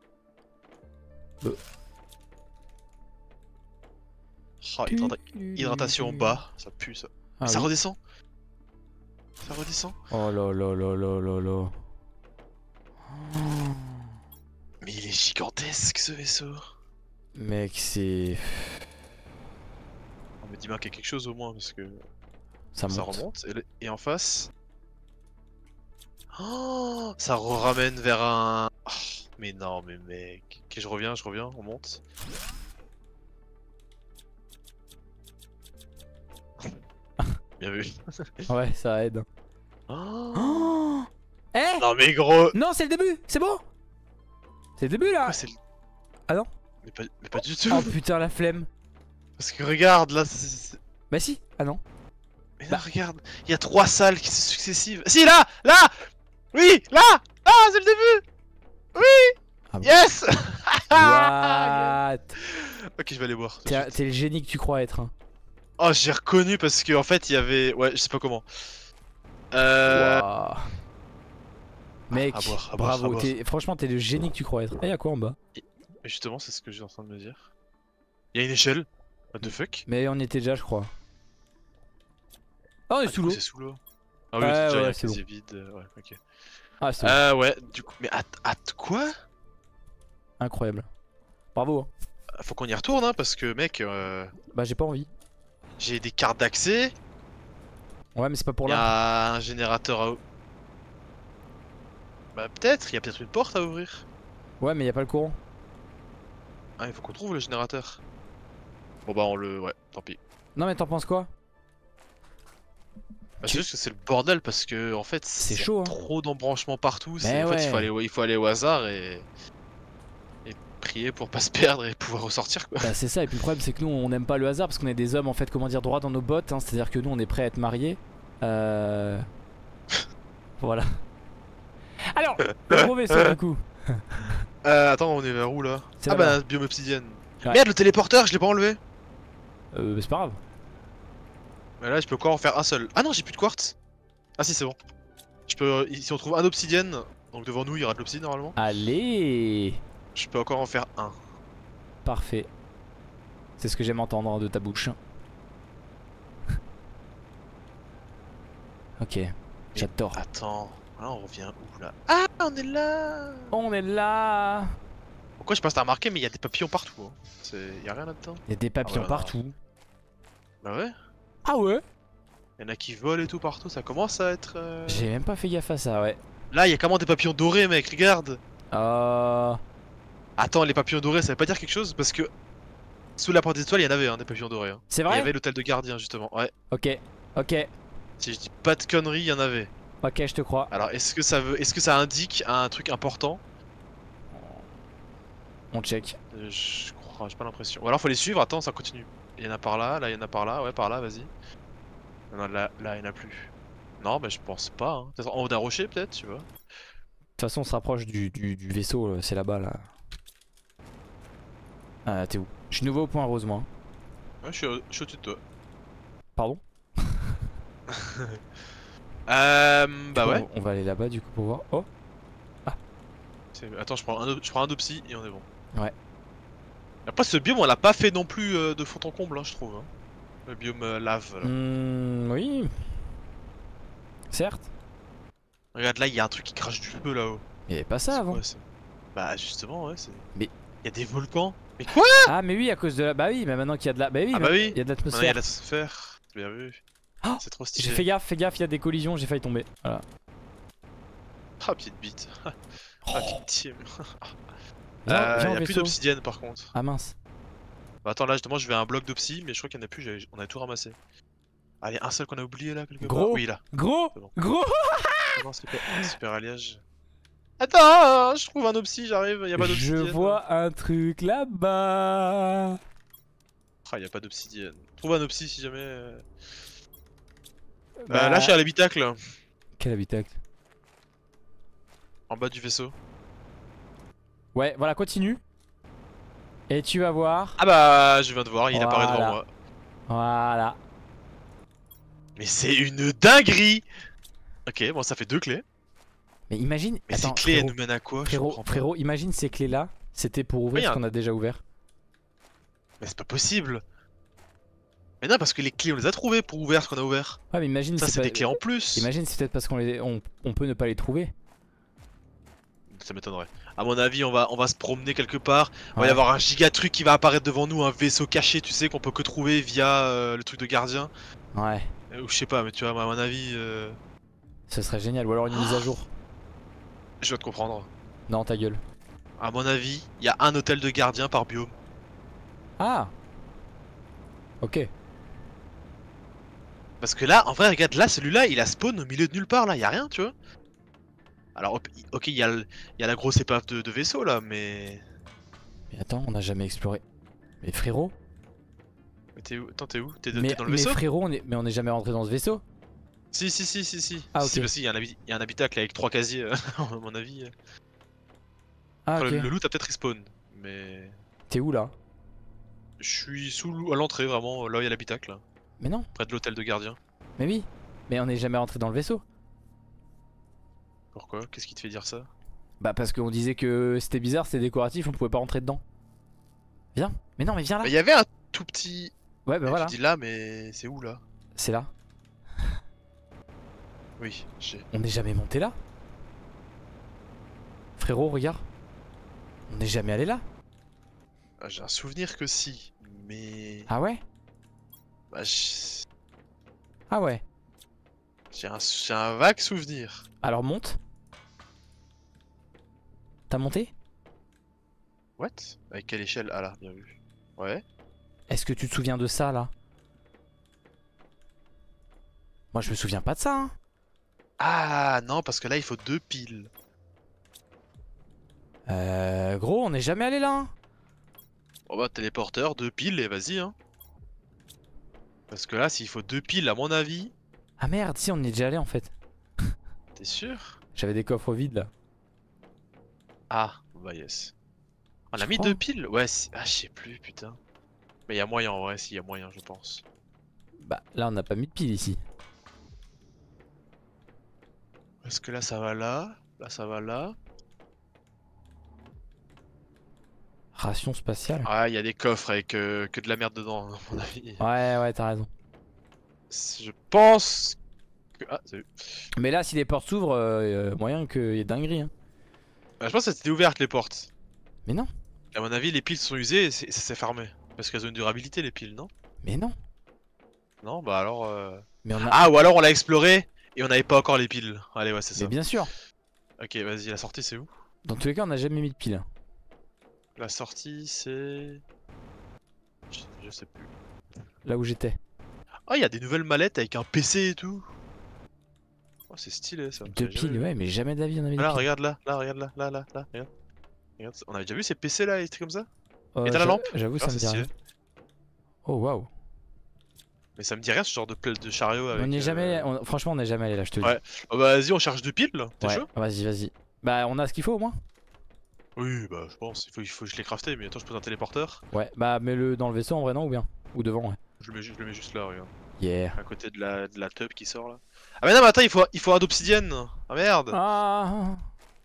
Oh, hydratation bas, ça pue ça. Ah Ça oui. redescend. Ça redescend. Oh là là là là là là. Mais il est gigantesque ce vaisseau. Mec, c'est... Mais dis-moi qu'il y a quelque chose au moins parce que Ça ça monte. remonte. Et en face. Oh, ça ramène vers un. Oh, mais non, mais mec. Ok, je reviens, on monte. Bien vu. Ouais, ça aide. Oh. Oh Eh Non mais gros. Non, c'est le début, c'est bon. C'est le début là. Ouais, c'est le- Ah non. mais pas du tout. Oh putain, la flemme. Parce que regarde là. Bah si. Ah non. Mais Bah. là, regarde. Il y a 3 salles qui sont successives. Si là, là. Oui, là. Ah, c'est le début. Ah bon. Yes. What? Ok, je vais aller voir. T'es le génie que tu crois être. Hein. Oh, j'ai reconnu parce que en fait, il y avait. Ouais, je sais pas comment. Waouh. Mec, à boire, à bravo. boire. Franchement, t'es le génie que tu crois être. Et y'a quoi en bas? Et justement, c'est ce que j'étais en train de me dire. Il y a une échelle. What the fuck? Mais on y était déjà, je crois. Ah, on est Ah, sous du coup, l'eau. c'est sous l'eau. Ah oui, Ouais, c'est déjà ouais, il y a c'est quasi vide. Ouais, ok. Ah, c'est bon. Ouais, du coup. Mais quoi? Incroyable. Bravo. Hein. Faut qu'on y retourne, hein, parce que mec, Bah, j'ai pas envie. j'ai des cartes d'accès. Ouais, mais c'est pas pour Il y là. a un générateur à. Bah, peut-être, il y a peut-être une porte à ouvrir. Ouais, mais y'a pas le courant. Ah, il faut qu'on trouve le générateur. Bon, bah, on le. Ouais, tant pis. Non, mais t'en penses quoi? Bah, c'est juste que c'est le bordel parce que, en fait, C'est y a chaud, hein. trop d'embranchements partout. Mais En fait, ouais. il faut aller au hasard et prier pour pas se perdre et pouvoir ressortir, quoi. Bah c'est ça, et puis le problème c'est que nous on n'aime pas le hasard parce qu'on est des hommes en fait, comment dire, droit dans nos bottes, hein, c'est à dire que nous on est prêts à être mariés. Voilà. Alors, le gros vaisseau du coup. Attends, on est vers où là? C'est Ah, là-bas. bah, biome obsidienne. Ouais. Merde, le téléporteur, je l'ai pas enlevé. C'est pas grave. Mais là, je peux encore en faire un seul. Ah non, j'ai plus de quartz. Ah si, c'est bon. Je peux. Si on trouve un obsidienne, donc devant nous, il y aura de l'obsidienne normalement. Allez. Je peux encore en faire un. Parfait. C'est ce que j'aime entendre de ta bouche. Ok, j'adore. Attends, là on revient où là? Ah, on est là. On est là. Pourquoi je sais pas si t'as remarqué, mais il y a des papillons partout. Hein. Y a rien là-dedans. Il y a des papillons Ah ouais, partout. Bah ouais. Ah ouais. Y'en a qui volent et tout partout, ça commence à être. J'ai même pas fait gaffe à ça, ouais. Là, il y a comment des papillons dorés, mec, regarde. Euh... Attends, les papillons dorés, ça veut pas dire quelque chose? Parce que sous la porte d'étoile, il y en avait des papillons dorés. Hein. C'est Il y vrai? avait l'hôtel de gardien, justement. Ouais. Ok, ok, Si je dis pas de conneries, il y en avait. ok, je te crois. Alors, est-ce que ça indique un truc important? On check. Je crois, j'ai pas l'impression. Ou alors faut les suivre, attends, ça continue. Il y en a par là, il y en a par là, ouais, par là, vas-y. Non, là, il y en a plus. Non, mais je pense pas. Hein. Peut-être en haut d'un rocher, peut-être, tu vois. De toute façon, on se rapproche du vaisseau, c'est là-bas là. Ah, t'es où? Je suis nouveau au point rose, moi. Ouais, je suis au-dessus de toi. Pardon? Bah ouais. On va aller là-bas du coup pour voir. Oh! Attends, je prends un Dopsy et on est bon. Ouais. Après, ce biome, on l'a pas fait non plus de fond en comble, hein, je trouve. Hein. Le biome lave. Là. Oui. Certes. Regarde, là, il y a un truc qui crache du feu là-haut. Il y avait pas ça C'est avant. quoi, ça? Bah, justement, ouais, c'est. Mais- Il y a des volcans. Mais quoi? Ah, mais oui, à cause de la. Bah oui, mais maintenant qu'il y a de la. Bah oui, Ah bah oui. il y a de Maintenant, il y a l'atmosphère. l'atmosphère. C'est bien vu. Oh, C'est trop stylé. J'ai fait gaffe, il y a des collisions, j'ai failli tomber. Voilà. Ah, petite bite. Ah, victime. Viens, viens Il au y a plus vaisseau. d'obsidienne par contre. Ah mince. Bah attends, là justement je vais à un bloc d'obsi, mais je crois qu'il y en a plus, on a tout ramassé. Allez, un seul qu'on a oublié là quelque part. Gros. Oui, là. Gros! C'est bon. Gros! Ah non, super alliage. Attends, je trouve un obsi, j'arrive, y a pas Je d'obsidienne. vois un truc là-bas. Ah, y a pas d'obsidienne. Trouve un obsi si jamais. Bah, Là, je suis à l'habitacle, Quel habitacle? en bas du vaisseau. Ouais, voilà, continue. Et tu vas voir. Ah bah, je viens de voir, il apparaît Voilà. devant moi. Voilà. Mais c'est une dinguerie. Ok, bon, ça fait 2 clés. Mais imagine. Mais Attends, ces clés, elles frérot, nous mènent à quoi? Je frérot, comprends pas. frérot, imagine ces clés-là. C'était pour ouvrir Oui, ce hein. qu'on a déjà ouvert. Mais c'est pas possible. Mais non, parce que les clés, on les a trouvées pour ouvrir ce qu'on a ouvert. Ouais, mais imagine. Ça, c'est pas... des clés en plus. Imagine, c'est peut-être parce qu'on on peut ne pas les trouver. ça m'étonnerait. À mon avis, on va se promener quelque part. Il va Ouais. y avoir un giga truc qui va apparaître devant nous, un vaisseau caché, tu sais, qu'on peut que trouver via le truc de gardien. Ouais, Ou je sais pas, mais tu vois, à mon avis, ce serait génial. Ou alors une mise à jour. je dois te comprendre. Non, ta gueule. À mon avis, il y a un hôtel de gardien par biome. Ah. Ok. Parce que là, en vrai, regarde, là, celui-là, il a spawn au milieu de nulle part, là, y a rien, tu vois. Alors, ok, il y a la grosse épave de vaisseau, là, mais... Mais attends, on n'a jamais exploré. Mais frérot. Mais t'es où? Attends, t'es où? T'es Mais, dans le mais vaisseau? frérot, on n'est jamais rentré dans ce vaisseau. Si. Ah, Si, ok. bah si, il y a un habitacle avec 3 casiers, à mon avis. Ah, Enfin, ok. le loot a peut-être respawn, mais... T'es où là? Je suis à l'entrée, vraiment, là où il y a l'habitacle, là, Mais non. près de l'hôtel de gardien. Mais oui. Mais on n'est jamais rentré dans le vaisseau. Pourquoi? Qu'est-ce qui te fait dire ça? Bah parce qu'on disait que c'était bizarre, c'était décoratif, on pouvait pas rentrer dedans. Viens. Mais non, mais viens là. Bah, il y avait un tout petit... Ouais, bah Et voilà. tu dis là, mais c'est où, là? C'est là. Oui, j'ai... On n'est jamais monté là. Frérot, regarde. On n'est jamais allé là. Ah, j'ai un souvenir que si, mais... Ah ouais? Bah, Ah ouais. j'ai un vague souvenir. Alors monte. T'as monté? What? Avec quelle échelle? Ah là, bien vu. Ouais. Est-ce que tu te souviens de ça là? Moi je me souviens pas de ça hein. Ah non, parce que là, il faut 2 piles. Gros, on n'est jamais allé là hein. Bon bah, téléporteur, 2 piles et vas-y, hein. Parce que là, s'il faut 2 piles, à mon avis... Ah merde, si on y est déjà allé en fait. T'es sûr? J'avais des coffres vides là. Ah, bah yes. On Tu a mis crois 2 piles? Ouais, ah, je sais plus, putain. Mais il y a moyen, en vrai, s'il y a moyen, je pense. Bah là on n'a pas mis de pile ici. Parce que là, ça va là. Là, ça va là. Ration spatiale. Ah, il y a des coffres avec que de la merde dedans, à mon avis. Ouais, t'as raison. Je pense que... Ah, salut. Mais là si les portes s'ouvrent, moyen qu'il y ait dinguerie hein. Je pense que c'était ouverte les portes. Mais non, À mon avis, les piles sont usées et ça s'est fermé. Parce qu'elles ont une durabilité, les piles, non? mais non. Non, bah alors... Mais on a... Ah, ou alors on l'a exploré et on n'avait pas encore les piles. Allez, ouais, c'est Mais ça. bien sûr. Ok, vas-y, la sortie, c'est où? Dans tous les cas on n'a jamais mis de pile. La sortie, c'est... Je sais plus. Là où j'étais. Oh, il y a des nouvelles mallettes avec un PC et tout. Oh, c'est stylé, ça. Deux J'avais jamais piles, vu. ouais mais jamais d'avis on avait des Là, piles. regarde là, regarde là, regarde. Regarde, on avait déjà vu ces PC là, et des trucs comme ça? Oh, Et t'as la lampe? J'avoue ça Ah, me c'est dit rien. stylé. Oh waouh. Mais ça me dit rien ce genre de chariot avec... On n'y est jamais... Franchement on n'est jamais allé là je te dis. Ouais. Oh, bah vas-y, on cherche 2 piles là, t'es Ouais, chaud? vas-y. Bah on a ce qu'il faut au moins. Oui, bah je pense, il faut que je les crafter, mais attends, je pose un téléporteur. Ouais, bah mets-le dans le vaisseau en vrai non ou bien? Ou devant ouais. Je le mets juste là, regarde. Yeah. À côté de la tub qui sort là. Ah mais non, mais attends, il faut un d'obsidienne. Ah merde. Ah.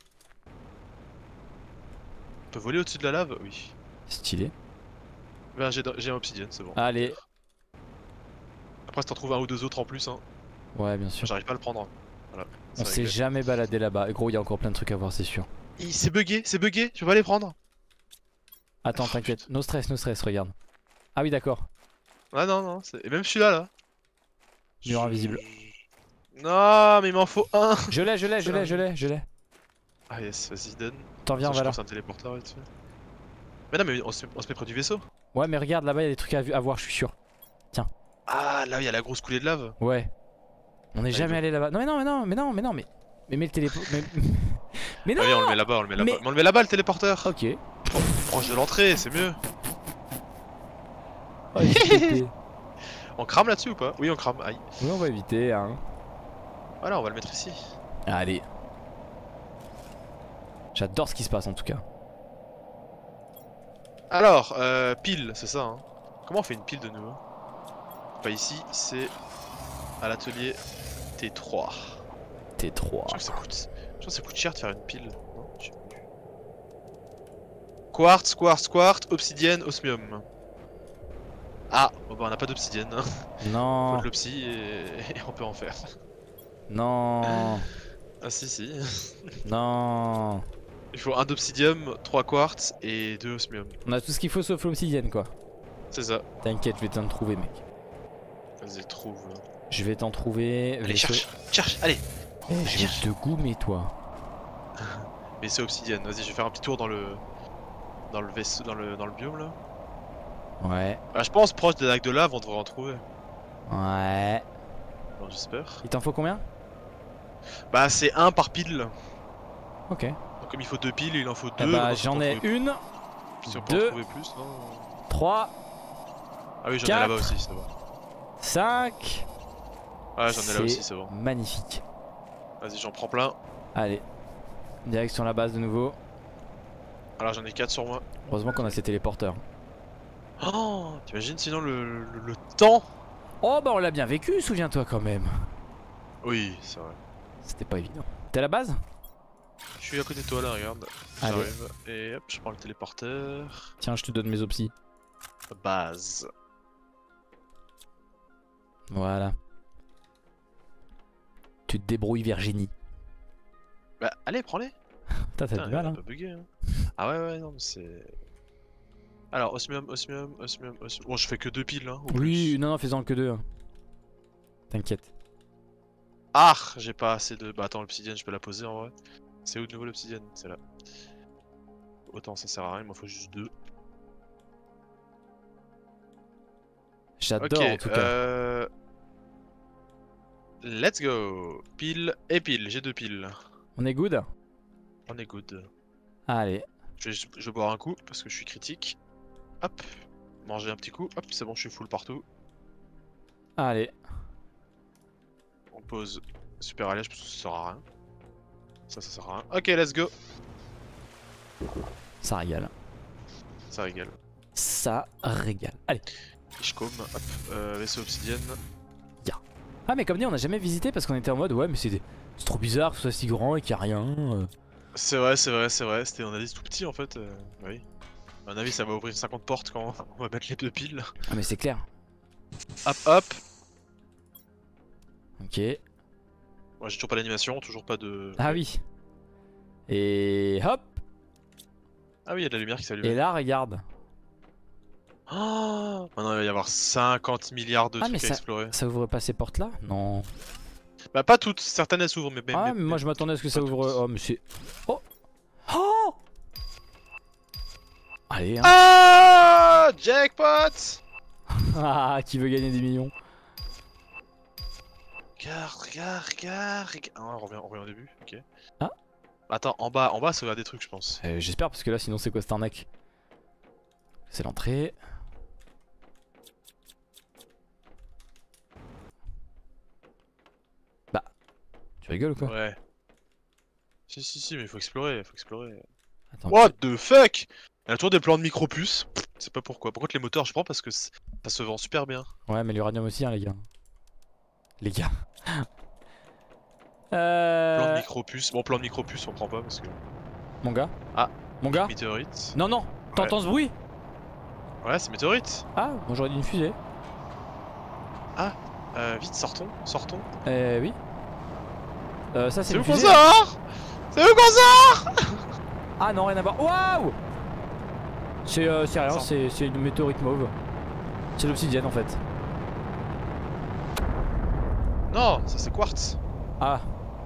On peut voler au-dessus de la lave? Oui. Stylé. Ben, j'ai un obsidienne, c'est bon. Allez. Après, si t'en trouves un ou deux autres en plus, hein. Ouais bien sûr. J'arrive pas à le prendre. Voilà. On C'est s'est réglé. jamais baladé là-bas. Gros il y a encore plein de trucs à voir c'est sûr. C'est bugué, je peux pas les prendre. Attends Oh, t'inquiète. No stress, regarde. Ah oui d'accord. Ah non, et même celui-là là. Mur invisible. Non, mais il m'en faut un. Je l'ai. Ah yes, vas-y, donne. T'en viens, Ça, je voilà. pense un téléporteur là-dessus. Mais non, mais on se met près du vaisseau. Ouais mais regarde là-bas il y a des trucs à voir je suis sûr. Ah, là, il y a la grosse coulée de lave. Ouais. On n'est jamais go. allé là-bas. Non mais. Mais mets le téléport. Mais non. Allez, on le met là-bas, Mais- Mais on le met là-bas, le téléporteur. Ok. Proche de l'entrée, c'est mieux. Oh, il s'est pété. On crame là-dessus ou pas? Oui, on crame. Aïe. Oui on va éviter hein. Voilà, on va le mettre ici. Allez. J'adore ce qui se passe en tout cas. Alors, pile, c'est ça, hein. Comment on fait une pile de nouveau? Pas ici, c'est à l'atelier T3. Je T3. crois que ça coûte cher de faire une pile. Non, je sais plus. Quartz, obsidienne, osmium. Ah, bon bah on n'a pas d'obsidienne. Hein. Faut Non. de l'opsie et on peut en faire. Non. Ah si. Non. Il faut un d'obsidium, 3 quartz et 2 osmium. On a tout ce qu'il faut sauf l'obsidienne quoi. C'est ça. T'inquiète, je vais t'en trouver mec. Vas-y, trouve. Je vais t'en trouver. Allez, vaisseau. cherche, allez. Eh, je vais te goumer toi. Vaisseau obsidienne. Vas-y, je vais faire un petit tour dans le vaisseau, dans le biome là. Ouais. Ah, je pense proche des lacs de lave, on devrait en trouver. Ouais. Bon, j'espère. Il t'en faut combien? Bah, c'est 1 par pile. Ok. Donc, comme il faut 2 piles, il en faut 2. Eh bah j'en ai une, Si on peut en 2, trouver plus, non? 3, Ah oui, j'en ai 4. là-bas aussi, c'est bon. 5. Ah, j'en ai là aussi, c'est bon. Magnifique. Vas-y, j'en prends plein. Allez. Direction la base de nouveau. Alors, j'en ai 4 sur moi. Heureusement qu'on a ces téléporteurs. Oh, t'imagines sinon le temps? Oh bah on l'a bien vécu, souviens-toi quand même. Oui, c'est vrai. C'était pas évident. T'es à la base? Je suis à côté de toi là, regarde. Allez. J'arrive. Et hop, je prends le téléporteur. Tiens, je te donne mes opsis. Base. Voilà. Tu te débrouilles Virginie. Bah, allez, prends-les. T'as Putain, du mal il a hein. pas bugué, hein. Ah ouais, non, mais c'est. Alors, osmium. Bon, je fais que 2 piles, hein. Au Oui, plus. non, fais-en que 2. T'inquiète. Ah, j'ai pas assez de. Bah, attends, l'obsidienne, je peux la poser en vrai. C'est où de nouveau l'obsidienne? C'est là. Autant ça sert à rien, il m'en faut juste 2. J'adore Ok, en tout cas. let's go. Pile et pile, j'ai 2 piles. On est good? On est good. Allez. Je vais boire un coup parce que je suis critique. Hop, manger un petit coup. Hop, c'est bon, je suis full partout. Allez. On pose super alliage parce que ça sert à rien. Ça sert à rien. Ok, let's go. Ça régale. Ça régale. Ça régale. Allez. Ishcombe, hop, vaisseau obsidienne. Ah mais comme dit on n'a jamais visité parce qu'on était en mode ouais mais c'est trop bizarre que ce soit si grand et qu'il n'y a rien. C'est vrai. C'était, on a dit tout petit en fait. Oui. À mon avis, ça va ouvrir 50 portes quand on va mettre les 2 piles. Ah mais c'est clair. Hop. Ok. Moi, j'ai toujours pas d'animation, toujours pas de. Ah oui. Et hop. Ah oui, il y a de la lumière qui s'allume. Et là regarde. Oh, maintenant, il va y avoir 50 milliards de Ah, mais trucs à explorer. Ça ouvre pas ces portes là? Non. Bah, pas toutes, certaines elles s'ouvrent, mais Ah mais moi je m'attendais à ce que ça pas ouvre. toutes. Oh mais c'est. Oh. Oh. Allez hein. Ah, jackpot! Ah qui veut gagner des millions. Regarde. Ah, on revient au début, ok. Ah. Attends, en bas, ça va y avoir des trucs, je pense. J'espère parce que là sinon c'est quoi cette arnaque? C'est l'entrée. Bah. Tu rigoles ou quoi? Ouais. Si, mais il faut explorer, Attends. What the fuck? Il y a toujours des plans de micro-puces. Je sais pas pourquoi. Par contre, les moteurs, je prends parce que ça se vend super bien. Ouais mais l'uranium aussi hein les gars. Les gars. Plan de micro-puces. Bon, plan de micro-puces, on prend pas parce que. Mon gars. Ah. Mon gars. Météorite. Non non. T'entends ce bruit? Ouais, c'est météorite. Ah moi j'aurais dit une fusée. Vite, sortons. Oui. Ça c'est C'est une où qu'on fusée. sort? C'est où qu'on sort? Ah non rien à voir. Waouh. C'est rien, Sors. c'est une météorite mauve. C'est l'obsidienne en fait. Non, ça c'est quartz. Ah.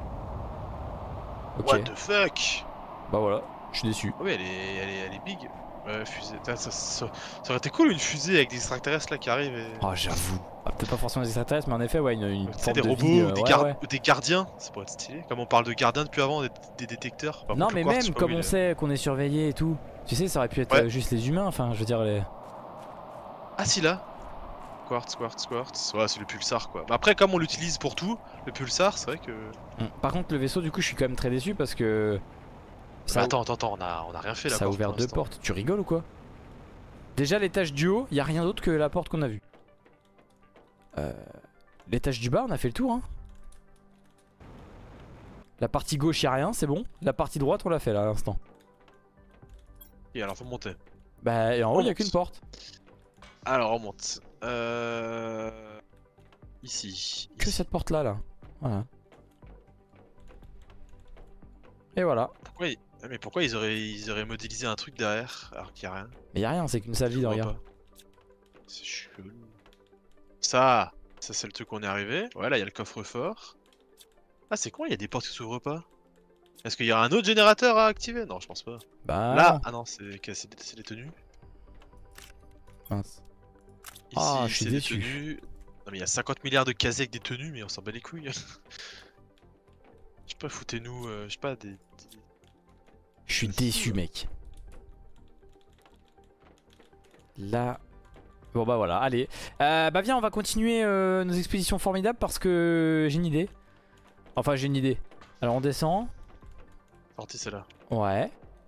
Ok. What the fuck? Bah voilà, je suis déçu. Ah oui, elle est big. Fusée. Putain, ça aurait été cool une fusée avec des extraterrestres là qui arrivent et. Oh j'avoue. Ah, peut-être pas forcément des extraterrestres mais en effet ouais une Tu sais, forme des de robots vie, ou des, ouais. ou des gardiens, ça pourrait être stylé. Comme on parle de gardiens depuis avant, des détecteurs. Par Non contre, le mais quartz, je sais même pas comme où il on est. sait qu'on est surveillé et tout. Tu sais ça aurait pu être Ouais. juste les humains, enfin je veux dire les... Ah si là. Quartz. Ouais, c'est le pulsar quoi. Mais après, comme on l'utilise pour tout, le pulsar, c'est vrai que. Par contre le vaisseau du coup je suis quand même très déçu parce que... Mais attends, on a rien fait là. Ça a ouvert 2 portes, tu rigoles ou quoi? Déjà l'étage du haut, y a rien d'autre que la porte qu'on a vue. L'étage du bas on a fait le tour hein. La partie gauche y a rien, c'est bon. La partie droite on l'a fait là à l'instant. Et alors faut monter. Bah et en haut y a qu'une porte. Alors on monte. Ici. Que cette porte là là. Voilà. Et voilà. Pourquoi Ouais, mais pourquoi ils auraient modélisé un truc derrière alors qu'il y a rien? Mais y a rien, c'est qu'une salle Je vide, comprends regarde. pas. C'est chelou. Ça c'est le truc où on est arrivé. Ouais, là il y a le coffre-fort. Ah, c'est con, il y a des portes qui s'ouvrent pas. Est-ce qu'il y aura un autre générateur à activer? Non, je pense pas. Bah Là, non. ah non, c'est des tenues. Mince. Ici, Ah, je suis c'est des déçu. tenues. Non, mais il y a 50 milliards de casiers avec des tenues, mais on s'en bat les couilles. Je sais pas, foutez-nous, je sais pas, Je suis déçu, mec. Là. Bon bah voilà, allez. Bah viens, on va continuer nos expéditions formidables parce que j'ai une idée. Enfin, j'ai une idée. Alors on descend. Sortie, c'est là. Ouais. Et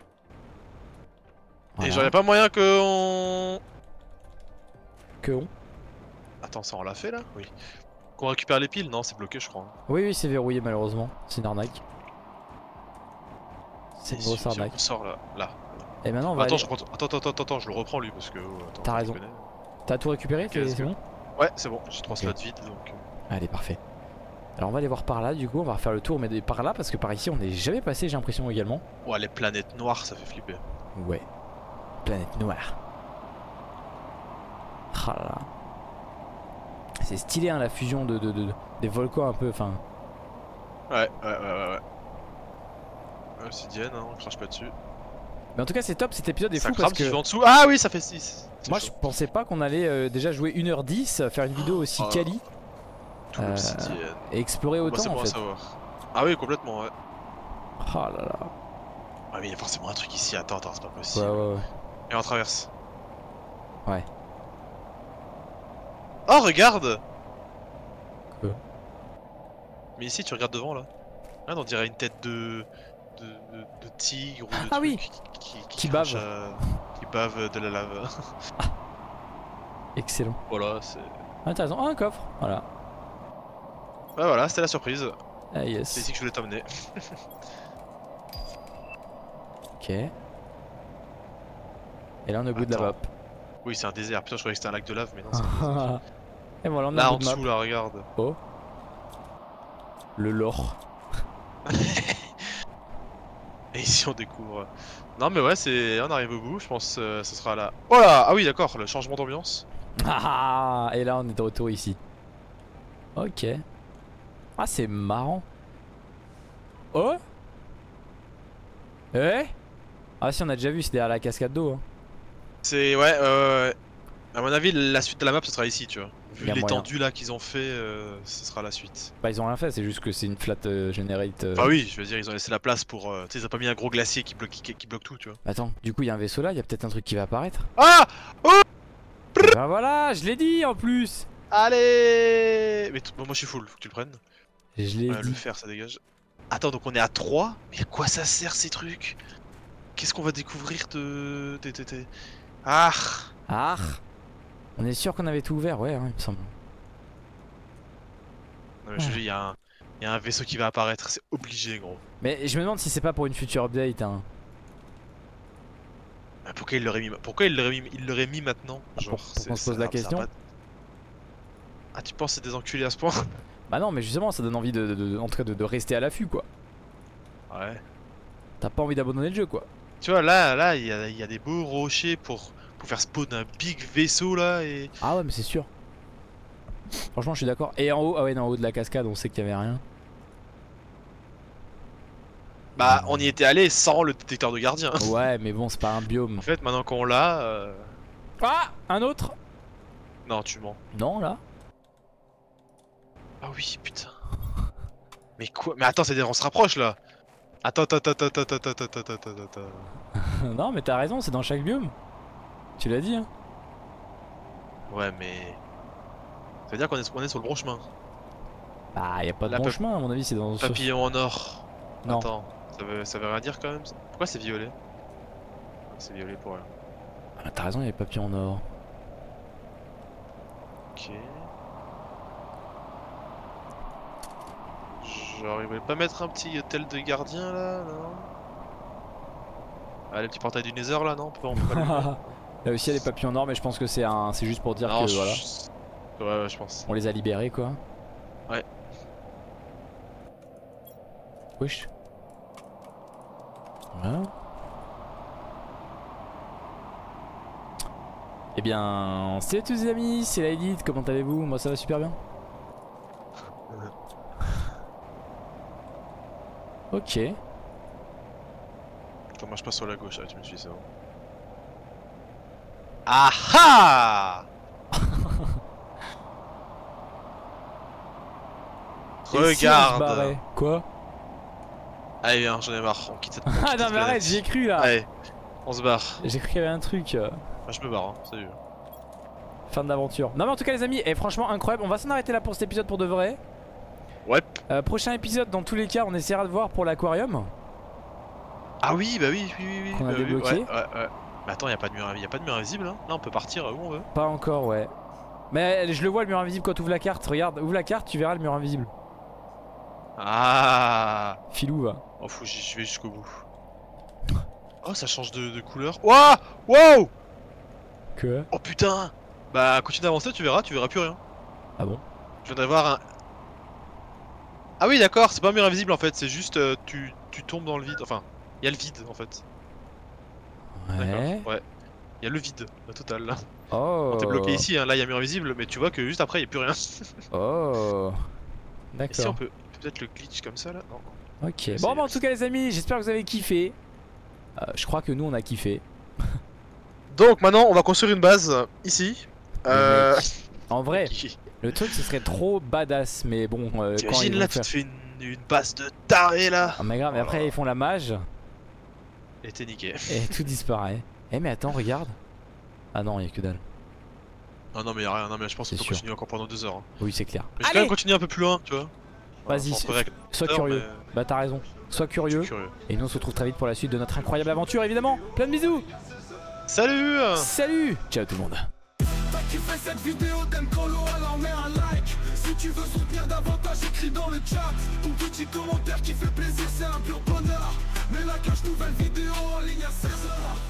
Voilà. genre, y'a pas moyen que on. Que on. Attends, ça on l'a fait là? Oui. Qu'on récupère les piles? Non, c'est bloqué, je crois. Oui, oui, c'est verrouillé malheureusement. C'est une arnaque. C'est une Et grosse si arnaque. on sort là. Là. Et maintenant on va. Attends, aller- attends, je le reprends lui parce que. Attends, T'as je raison. connais. T'as tout récupéré? Ok, C'est let's c'est go. bon? Ouais, c'est bon, j'ai 3 Ok. slots vides donc. Allez, parfait. Alors on va aller voir par là, du coup, on va refaire le tour, mais par là, parce que par ici on n'est jamais passé, j'ai l'impression également. Ouais, les planètes noires, ça fait flipper. Ouais. Planète noire. Ah là là. C'est stylé, hein, la fusion des volcans un peu, enfin. Ouais. Obsidienne, hein, on crache pas dessus. Mais en tout cas, c'est top, cet épisode est Ça fou crame parce si tu que vas en dessous. Ah oui, ça fait 6. moi je pensais pas qu'on allait déjà jouer 1h10, faire une vidéo aussi Oh. quali Tout l'obsidienne. et explorer Bah, autant c'est en bon à fait. savoir. Ah oui, complètement, ouais. Ah là là. Ah mais il y a forcément un truc ici. Attends, c'est pas Ouais, possible. ouais. Et on traverse. Ouais. Oh, regarde! Quoi? Mais ici, tu regardes devant là. Regarde, on dirait une tête de tigre ou de Ah truc oui. qui bave. crache, qui bave de la lave. Excellent. Voilà, c'est. Ah, t'as raison. Ah, un coffre. Voilà. Ouais, voilà, c'était la surprise. Ah, C'est yes. ici que je voulais t'emmener. Ok. Et là, on est au bout de la Attends. map. Oui, c'est un désert. Putain, je croyais que c'était un lac de lave, mais non, c'est un désert. Et voilà, on est Là au en bout de map. dessous, là, regarde. Oh. Le lore. Et ici, on découvre. Non, mais ouais, c'est. On arrive au bout, je pense ce sera là. Oh là! Ah oui, d'accord, le changement d'ambiance. Ah, et là, on est de retour ici. Ok. Ah, c'est marrant. Oh. Eh. Ah si, on a déjà vu, c'est derrière la cascade d'eau. Hein. C'est. Ouais, à mon avis, la suite de la map, ce sera ici, tu vois. Vu Y a l'étendue là qu'ils ont fait, ce sera la suite. Bah, ils ont rien fait, c'est juste que c'est une flat generate. Ah oui, je veux dire, ils ont laissé la place pour. Tu sais, ils ont pas mis un gros glacier qui bloque tout, tu vois. Attends, du coup, il y a un vaisseau là, il y a peut-être un truc qui va apparaître. Ah! Bah voilà, je l'ai dit en plus. Allez! Mais bon, moi je suis full, faut que tu le prennes. Je l'ai Ouais, dit. le fer, ça dégage. Attends, donc on est à 3? Mais à quoi ça sert ces trucs? Qu'est-ce qu'on va découvrir de. Ah! Ah. On est sûr qu'on avait tout ouvert, ouais, hein, il me semble. Non, mais je te dis, il y a un vaisseau qui va apparaître, c'est obligé, gros. Mais je me demande si c'est pas pour une future update. Hein. Ah, pourquoi il l'aurait mis, il l'aurait mis maintenant? Genre, pour qu'on se pose la question. Ah, tu penses que c'est des enculés à ce point? Bah non, mais justement, ça donne envie en tout cas de rester à l'affût, quoi. Ouais. T'as pas envie d'abandonner le jeu, quoi. Tu vois, là, il y a des beaux rochers pour faire spawn un big vaisseau là et. Ah ouais, mais c'est sûr. Franchement, je suis d'accord. Et en haut, ah ouais, non, en haut de la cascade, on sait qu'il y avait rien. Bah, on y était allé sans le détecteur de gardien. Ouais, mais bon, c'est pas un biome. En fait, maintenant qu'on l'a. Ah, un autre. Non, tu mens. Non, là. Ah oui, putain. Mais quoi? Mais attends, on se rapproche là. Attends. Non, mais t'as raison, c'est dans chaque biome. Tu l'as dit, hein. Ouais, mais. Ça veut dire qu'on est sur le bon chemin. Bah, y a pas de Là, bon chemin, à mon avis, c'est dans. Papillon en or. Non. Attends, ça veut rien dire quand même ça. Pourquoi c'est violet? C'est violet pour rien. Ah, t'as raison, il y a les papillons en or. Ok. Genre, ils voulaient pas mettre un petit hôtel de gardien là, non? Ah, les petits portails du Nether là, non? On peut pas les mettre. Là aussi, il y a les papillons en or, mais je pense que c'est juste pour dire Non, que voilà, ouais, je pense. on les a libérés, quoi. Ouais. Wesh. Voilà. Eh bien, salut à tous les amis, c'est la Edith, comment allez-vous? Moi ça va super bien. Ok. Comment je passe sur la gauche? Ah, tu me suis, c'est bon. Ah ah! Et si on se Regarde! barrait? Quoi? Allez, viens, j'en ai marre, on quitte cette Ah non mais arrête, j'y ai cru là. Allez, on se barre. J'ai cru qu'il y avait un truc. Ah, je me barre, hein. Salut. Fin de l'aventure. Non mais en tout cas les amis, et franchement incroyable, on va s'en arrêter là pour cet épisode pour de vrai. Ouais. Prochain épisode, dans tous les cas, on essaiera de voir pour l'aquarium. Ah oui, bah oui, oui, oui, oui. Qu'on a bah oui, débloqué. ouais. Mais attends, y'a pas de mur invisible, hein. Là, on peut partir où on veut. Pas encore, ouais. Mais je le vois le mur invisible quand tu ouvres la carte. Regarde, ouvre la carte, tu verras le mur invisible. Ah! Filou va. Oh, faut que je vais jusqu'au bout. Oh, ça change de couleur. Wouah! Wow! Que? Oh putain! Bah, continue d'avancer, tu verras plus rien. Ah bon? Je viens d'avoir un. Ah oui, d'accord, c'est pas un mur invisible en fait, c'est juste tu tombes dans le vide. Enfin, il y a le vide en fait. Ouais. D'accord, ouais. Il y a le vide, au total là. Oh. Quand t'es bloqué ici, hein, là il y a mur invisible, mais tu vois que juste après il y a plus rien. Oh. Ici on D'accord. peut peut-être le glitch comme ça là. Non. Ok. Bon bah en tout cas les amis, j'espère que vous avez kiffé. Je crois que nous on a kiffé. Donc maintenant on va construire une base ici. En vrai, le truc ce serait trop badass, mais bon. Quand T'imagines ils là, vont tu te faire... fais une base de taré là. Ah mais grave, mais après ils font la mage Et t'es niqué. et tout disparaît. Eh mais attends, regarde. Ah non, il y a que dalle. Ah non mais y'a rien, non mais je pense qu'on C'est peut sûr. continuer encore pendant 2 heures. Hein. Oui, c'est clair. Mais je vais quand même continuer un peu plus loin, tu vois. Vas-y, Enfin, on pourrait- sois Non, curieux. mais- Bah t'as raison. Sois Je curieux. suis curieux. Et nous on se retrouve très vite pour la suite de notre incroyable aventure évidemment. Plein de bisous. Salut! Salut. Ciao tout le monde. Tu fais cette vidéo, t'aimes Colo, alors mets un like. Si tu veux soutenir davantage, écris dans le chat ton petit commentaire qui fait plaisir, c'est un pur bonheur. Mets la cloche, nouvelle vidéo en ligne à 16h.